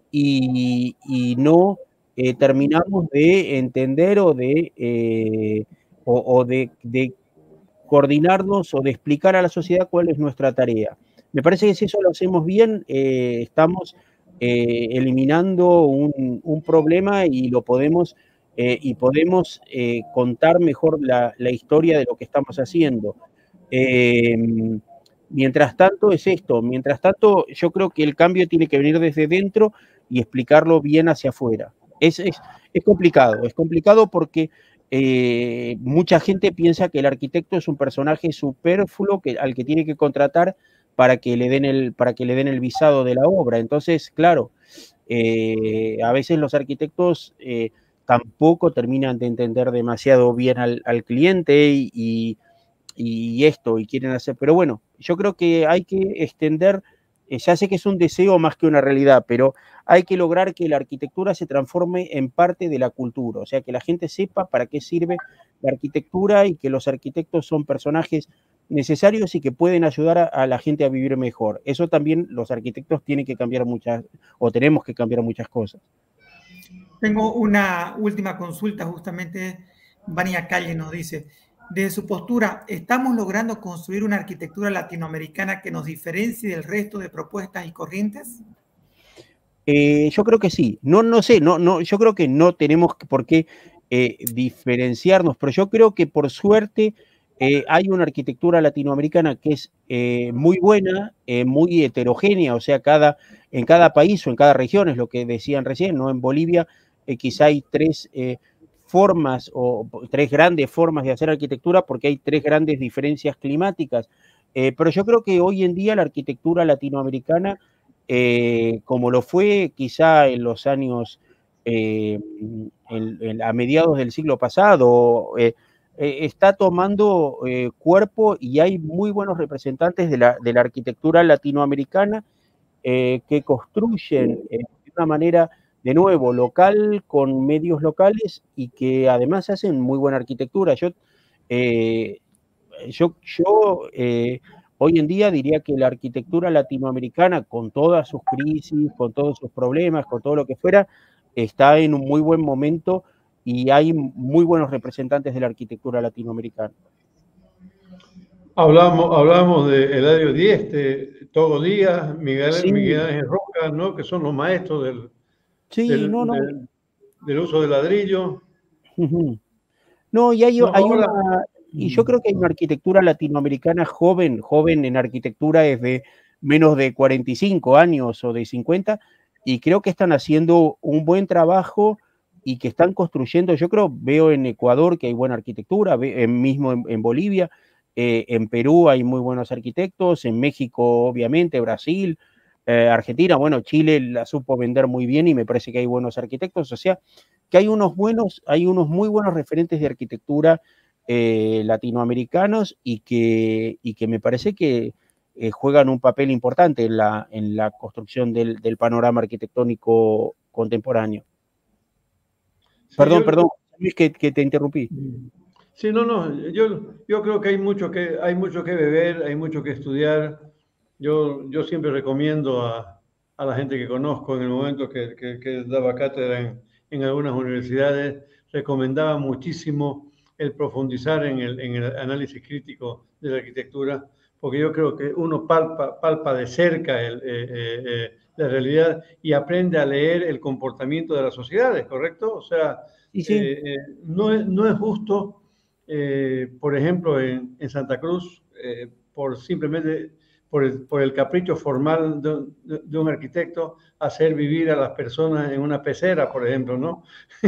y, y no eh, terminamos de entender o de... Eh, o, o de, de coordinarnos o de explicar a la sociedad cuál es nuestra tarea. Me parece que si eso lo hacemos bien, eh, estamos eh, eliminando un, un, problema y lo podemos, eh, y podemos eh, contar mejor la, la, historia de lo que estamos haciendo. Eh, mientras tanto es esto, mientras tanto yo creo que el cambio tiene que venir desde dentro y explicarlo bien hacia afuera. Es, es, es complicado, es complicado porque Eh, mucha gente piensa que el arquitecto es un personaje superfluo que, al que tiene que contratar para que le den el, para que le den el visado de la obra. Entonces, claro, eh, a veces los arquitectos eh, tampoco terminan de entender demasiado bien al, al cliente y, y, y esto, y quieren hacer, pero bueno, yo creo que hay que extender, eh, ya sé que es un deseo más que una realidad, pero hay que lograr que la arquitectura se transforme en parte de la cultura, o sea, que la gente sepa para qué sirve la arquitectura y que los arquitectos son personajes necesarios y que pueden ayudar a, a la gente a vivir mejor. Eso también los arquitectos tienen que cambiar muchas, o tenemos que cambiar muchas cosas. Tengo una última consulta, justamente Vania Calle nos dice, desde su postura, ¿estamos logrando construir una arquitectura latinoamericana que nos diferencie del resto de propuestas y corrientes? Eh, yo creo que sí. No, no sé, no, no, yo creo que no tenemos por qué eh, diferenciarnos, pero yo creo que por suerte eh, hay una arquitectura latinoamericana que es eh, muy buena, eh, muy heterogénea, o sea, cada, en cada país o en cada región, es lo que decían recién, ¿no? En Bolivia eh, quizá hay tres eh, formas o tres grandes formas de hacer arquitectura porque hay tres grandes diferencias climáticas, eh, pero yo creo que hoy en día la arquitectura latinoamericana Eh, como lo fue quizá en los años, eh, en, en, a mediados del siglo pasado, eh, eh, está tomando eh, cuerpo y hay muy buenos representantes de la, de la arquitectura latinoamericana eh, que construyen eh, de una manera, de nuevo, local, con medios locales y que además hacen muy buena arquitectura. Yo, eh, yo, yo eh, hoy en día diría que la arquitectura latinoamericana, con todas sus crisis, con todos sus problemas, con todo lo que fuera, está en un muy buen momento y hay muy buenos representantes de la arquitectura latinoamericana. Hablamos, hablamos de Eladio Dieste, Togo Díaz, Miguel, Sí, Miguel Ángel Roca, ¿no? Que son los maestros del, sí, no, del, no. del, del uso de ladrillo. Uh-huh. No, y hay, No, hay ahora, una, y yo creo que hay una arquitectura latinoamericana joven, joven en arquitectura es de menos de cuarenta y cinco años o de cincuenta, y creo que están haciendo un buen trabajo y que están construyendo, yo creo, veo en Ecuador que hay buena arquitectura, ve, mismo en, en Bolivia, eh, en Perú hay muy buenos arquitectos, en México obviamente, Brasil, eh, Argentina, bueno, Chile la supo vender muy bien y me parece que hay buenos arquitectos, o sea, que hay unos buenos, hay unos muy buenos referentes de arquitectura eh, latinoamericanos y que, y que me parece que eh, juegan un papel importante en la, en la construcción del, del panorama arquitectónico contemporáneo. Sí, perdón, yo, perdón, Luis, que, que te interrumpí. Sí, no, no, yo, yo creo que hay mucho que, hay mucho que beber, hay mucho que estudiar. Yo, yo siempre recomiendo a, a la gente que conozco en el momento que, que, que daba cátedra en, en algunas universidades, recomendaba muchísimo el profundizar en el, en el análisis crítico de la arquitectura, porque yo creo que uno palpa, palpa de cerca el, eh, eh, la realidad y aprende a leer el comportamiento de las sociedades, ¿correcto? O sea, sí, sí. Eh, eh, no, es, no es justo, eh, por ejemplo, en, en Santa Cruz, eh, por simplemente... Por el, por el capricho formal de, de, de un arquitecto, hacer vivir a las personas en una pecera, por ejemplo, ¿no?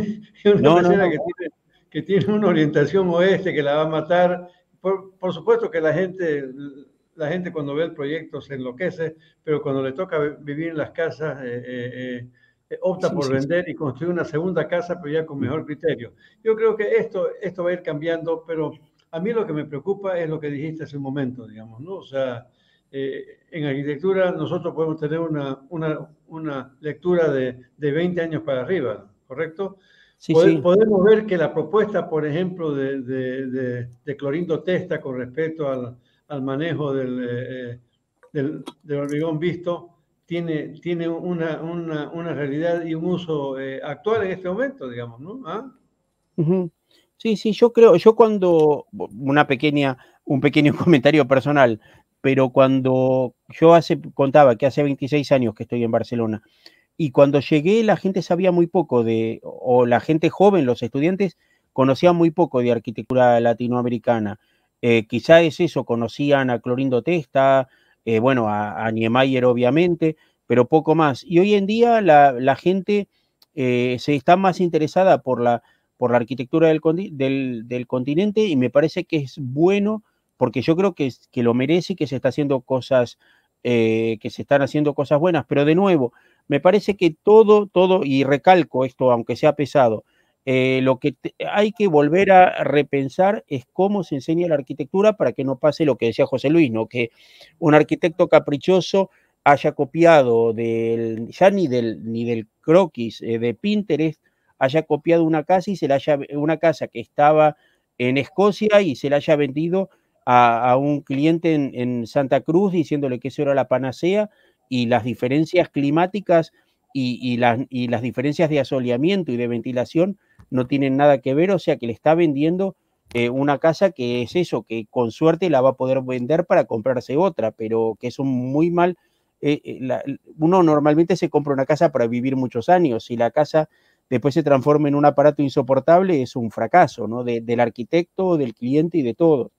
una no, pecera no, no. Que, tiene, que tiene una orientación oeste que la va a matar. Por, por supuesto que la gente, la gente cuando ve el proyecto se enloquece, pero cuando le toca vivir en las casas, eh, eh, eh, opta sí, por sí, vender sí. y construir una segunda casa, pero ya con mejor criterio. Yo creo que esto, esto va a ir cambiando, pero a mí lo que me preocupa es lo que dijiste hace un momento, digamos, ¿no? O sea, Eh, en arquitectura nosotros podemos tener una, una, una lectura de, de veinte años para arriba, ¿correcto? Sí, Pod sí. Podemos ver que la propuesta, por ejemplo, de, de, de, de Clorindo Testa con respecto al, al manejo del, eh, del, del hormigón visto tiene, tiene una, una, una realidad y un uso eh, actual en este momento, digamos, ¿no? ¿Ah? Uh-huh. Sí, sí, yo creo, yo cuando, una pequeña, un pequeño comentario personal, pero cuando yo hace, contaba que hace veintiséis años que estoy en Barcelona, y cuando llegué la gente sabía muy poco de, o la gente joven, los estudiantes, conocían muy poco de arquitectura latinoamericana. Eh, quizá es eso, conocían a Clorindo Testa, eh, bueno, a, a Niemeyer obviamente, pero poco más. Y hoy en día la, la gente eh, se está más interesada por la, por la arquitectura del, del, del continente y me parece que es bueno porque yo creo que, que lo merece y que se está haciendo cosas, eh, que se están haciendo cosas buenas, pero de nuevo, me parece que todo, todo, y recalco esto, aunque sea pesado, eh, lo que te, hay que volver a repensar es cómo se enseña la arquitectura para que no pase lo que decía José Luis, ¿no? Que un arquitecto caprichoso haya copiado del, ya ni del, ni del croquis eh, de Pinterest, haya copiado una casa y se la haya, una casa que estaba en Escocia y se la haya vendido a, a un cliente en, en Santa Cruz diciéndole que eso era la panacea y las diferencias climáticas y, y, las, y las diferencias de asoleamiento y de ventilación no tienen nada que ver, o sea que le está vendiendo eh, una casa que es eso, que con suerte la va a poder vender para comprarse otra, pero que es un muy mal, eh, la, uno normalmente se compra una casa para vivir muchos años, si la casa después se transforma en un aparato insoportable es un fracaso, ¿no? De, del arquitecto, del cliente y de todo.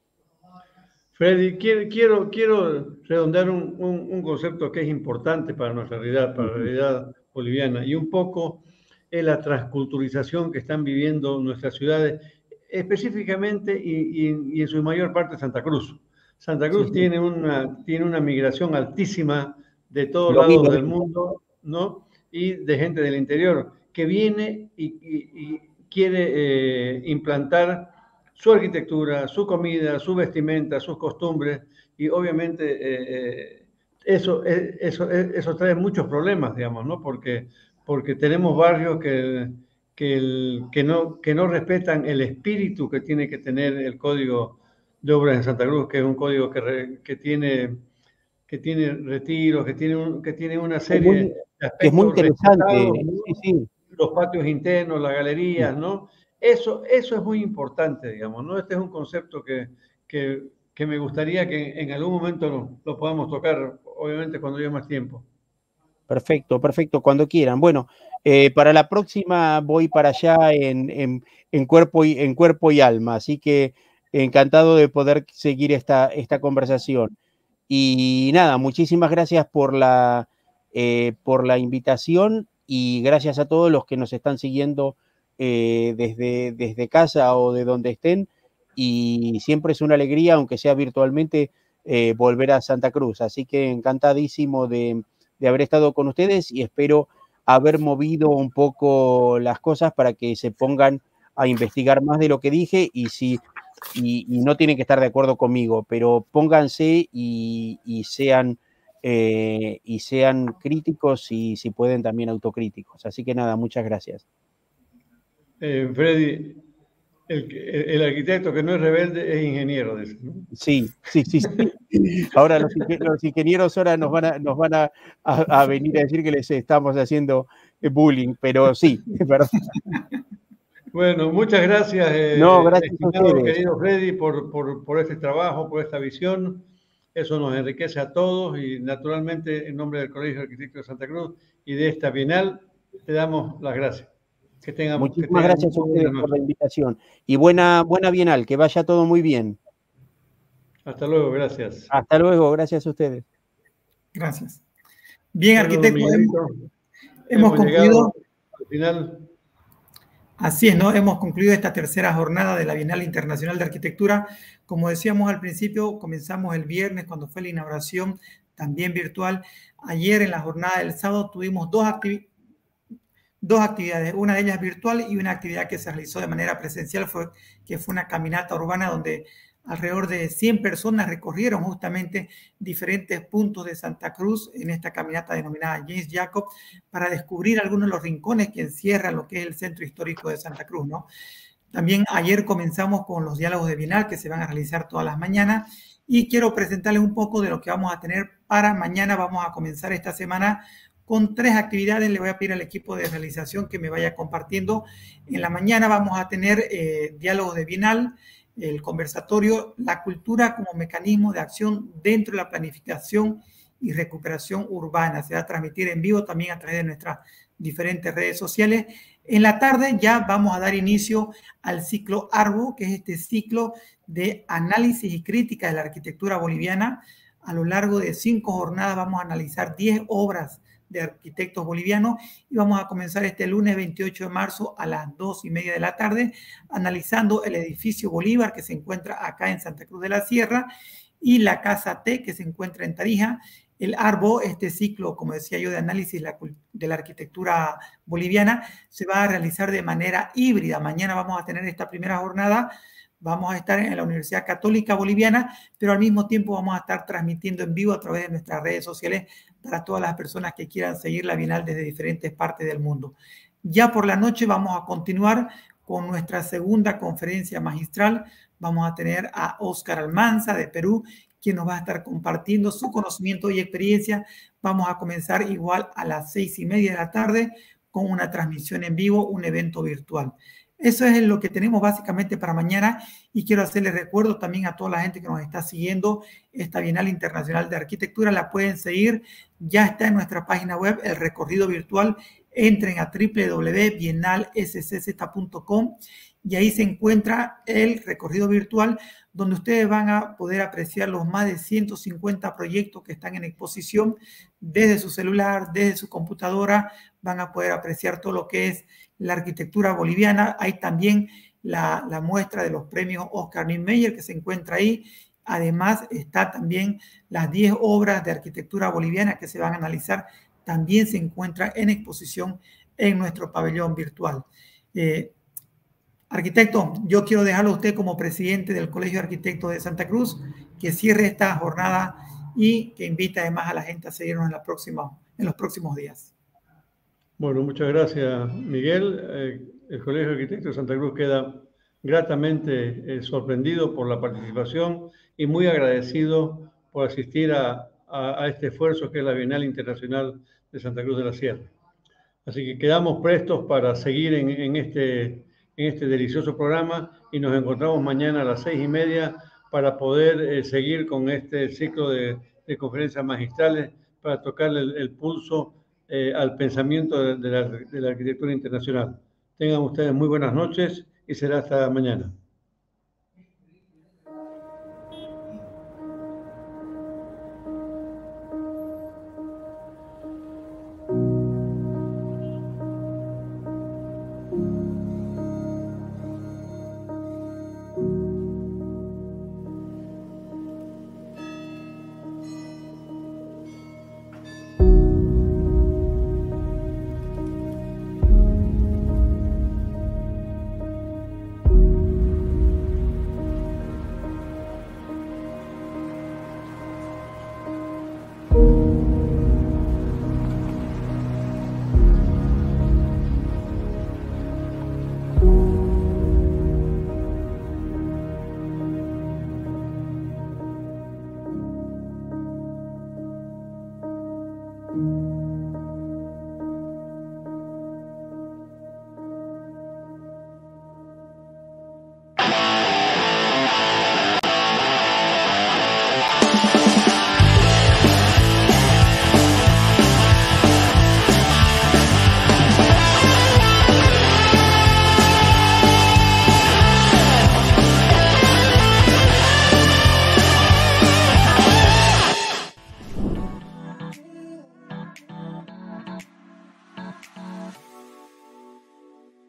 Freddy, quiero, quiero, quiero redondear un, un, un concepto que es importante para nuestra realidad, para la realidad boliviana, y un poco es la transculturización que están viviendo nuestras ciudades, específicamente y, y, y en su mayor parte Santa Cruz. Santa Cruz sí, sí. Tiene, una, tiene una migración altísima de todos lo lados vi, del mundo, ¿no? Y de gente del interior que viene y, y, y quiere eh, implantar su arquitectura, su comida, su vestimenta, sus costumbres, y obviamente eh, eh, eso, eh, eso, eh, eso trae muchos problemas, digamos, ¿no? Porque, porque tenemos barrios que, que, el, que, no, que no respetan el espíritu que tiene que tener el Código de Obras en Santa Cruz, que es un código que, re, que tiene que tiene retiros, que tiene, un, que tiene una serie muy, de aspectos que es muy interesante, respetados, ¿no? Sí, sí. los patios internos, las galerías, ¿no? Eso, eso es muy importante, digamos, ¿no? Este es un concepto que, que, que me gustaría que en algún momento lo, lo podamos tocar, obviamente cuando haya más tiempo. Perfecto, perfecto, cuando quieran. Bueno, eh, para la próxima voy para allá en, en, en, cuerpo y, en cuerpo y alma, así que encantado de poder seguir esta, esta conversación. Y nada, muchísimas gracias por la, eh, por la invitación y gracias a todos los que nos están siguiendo eh, desde, desde casa o de donde estén. Y siempre es una alegría, aunque sea virtualmente, eh, volver a Santa Cruz. Así que encantadísimo de, de haber estado con ustedes y espero haber movido un poco las cosas para que se pongan a investigar más de lo que dije y si Y, y no tienen que estar de acuerdo conmigo, pero pónganse y, y sean eh, y sean críticos y si pueden también autocríticos. Así que nada, muchas gracias. Eh, Freddy, el, el arquitecto que no es rebelde es ingeniero, dice, ¿no? Sí, sí, sí, sí. Ahora los, los ingenieros ahora nos van a, nos van a, a, a venir a decir que les estamos haciendo bullying, pero sí, es verdad. Bueno, muchas gracias, eh, no, gracias estimado, a ustedes. querido Freddy, por, por, por este trabajo, por esta visión. Eso nos enriquece a todos y naturalmente en nombre del Colegio de Arquitectos de Santa Cruz y de esta Bienal te damos las gracias. Que tengan, Muchísimas que tengan gracias a muy ustedes buena por la noche. invitación y buena, buena Bienal, que vaya todo muy bien. Hasta luego, gracias. Hasta luego, gracias a ustedes. Gracias. Bien, bueno, arquitecto, Miguelito, hemos, hemos, hemos concluido. llegado al final. Así es, ¿no? Hemos concluido esta tercera jornada de la Bienal Internacional de Arquitectura. Como decíamos al principio, comenzamos el viernes cuando fue la inauguración, también virtual. Ayer en la jornada del sábado tuvimos dos, activi dos actividades, una de ellas virtual y una actividad que se realizó de manera presencial, fue, que fue una caminata urbana donde alrededor de cien personas recorrieron justamente diferentes puntos de Santa Cruz en esta caminata denominada James Jacob para descubrir algunos de los rincones que encierran lo que es el centro histórico de Santa Cruz, ¿no? También ayer comenzamos con los diálogos de Bienal que se van a realizar todas las mañanas y quiero presentarles un poco de lo que vamos a tener para mañana. Vamos a comenzar esta semana con tres actividades. Le voy a pedir al equipo de realización que me vaya compartiendo. En la mañana vamos a tener eh, diálogos de Bienal, el conversatorio, la cultura como mecanismo de acción dentro de la planificación y recuperación urbana. Se va a transmitir en vivo también a través de nuestras diferentes redes sociales. En la tarde ya vamos a dar inicio al ciclo ARBO, que es este ciclo de análisis y crítica de la arquitectura boliviana. A lo largo de cinco jornadas vamos a analizar diez obras de arquitectos bolivianos y vamos a comenzar este lunes veintiocho de marzo a las dos y media de la tarde analizando el edificio Bolívar que se encuentra acá en Santa Cruz de la Sierra y la Casa T que se encuentra en Tarija. El ARBO, este ciclo, como decía yo, de análisis de la arquitectura boliviana, se va a realizar de manera híbrida. Mañana vamos a tener esta primera jornada, vamos a estar en la Universidad Católica Boliviana, pero al mismo tiempo vamos a estar transmitiendo en vivo a través de nuestras redes sociales para todas las personas que quieran seguir la Bienal desde diferentes partes del mundo. Ya por la noche vamos a continuar con nuestra segunda conferencia magistral. Vamos a tener a Óscar Almanza de Perú, quien nos va a estar compartiendo su conocimiento y experiencia. Vamos a comenzar igual a las seis y media de la tarde con una transmisión en vivo, un evento virtual. Eso es lo que tenemos básicamente para mañana y quiero hacerles recuerdo también a toda la gente que nos está siguiendo esta Bienal Internacional de Arquitectura. La pueden seguir, ya está en nuestra página web el recorrido virtual. Entren a w w w punto bienal s c z punto com y ahí se encuentra el recorrido virtual donde ustedes van a poder apreciar los más de ciento cincuenta proyectos que están en exposición desde su celular, desde su computadora. Van a poder apreciar todo lo que es la arquitectura boliviana. Hay también la, la muestra de los premios Oscar Niemeyer que se encuentra ahí. Además está también las diez obras de arquitectura boliviana que se van a analizar. También se encuentra en exposición en nuestro pabellón virtual. Eh, Arquitecto, yo quiero dejarlo a usted como presidente del Colegio de Arquitectos de Santa Cruz, que cierre esta jornada y que invite además a la gente a seguirnos en, la próxima, en los próximos días. Bueno, muchas gracias, Miguel. Eh, el Colegio de Arquitectos de Santa Cruz queda gratamente eh, sorprendido por la participación y muy agradecido por asistir a, a, a este esfuerzo que es la Bienal Internacional de Santa Cruz de la Sierra. Así que quedamos prestos para seguir en, en, este, en este delicioso programa y nos encontramos mañana a las seis y media para poder eh, seguir con este ciclo de, de conferencias magistrales para tocarle el, el pulso eh, al pensamiento de, de, la, de la arquitectura internacional. Tengan ustedes muy buenas noches y será hasta mañana.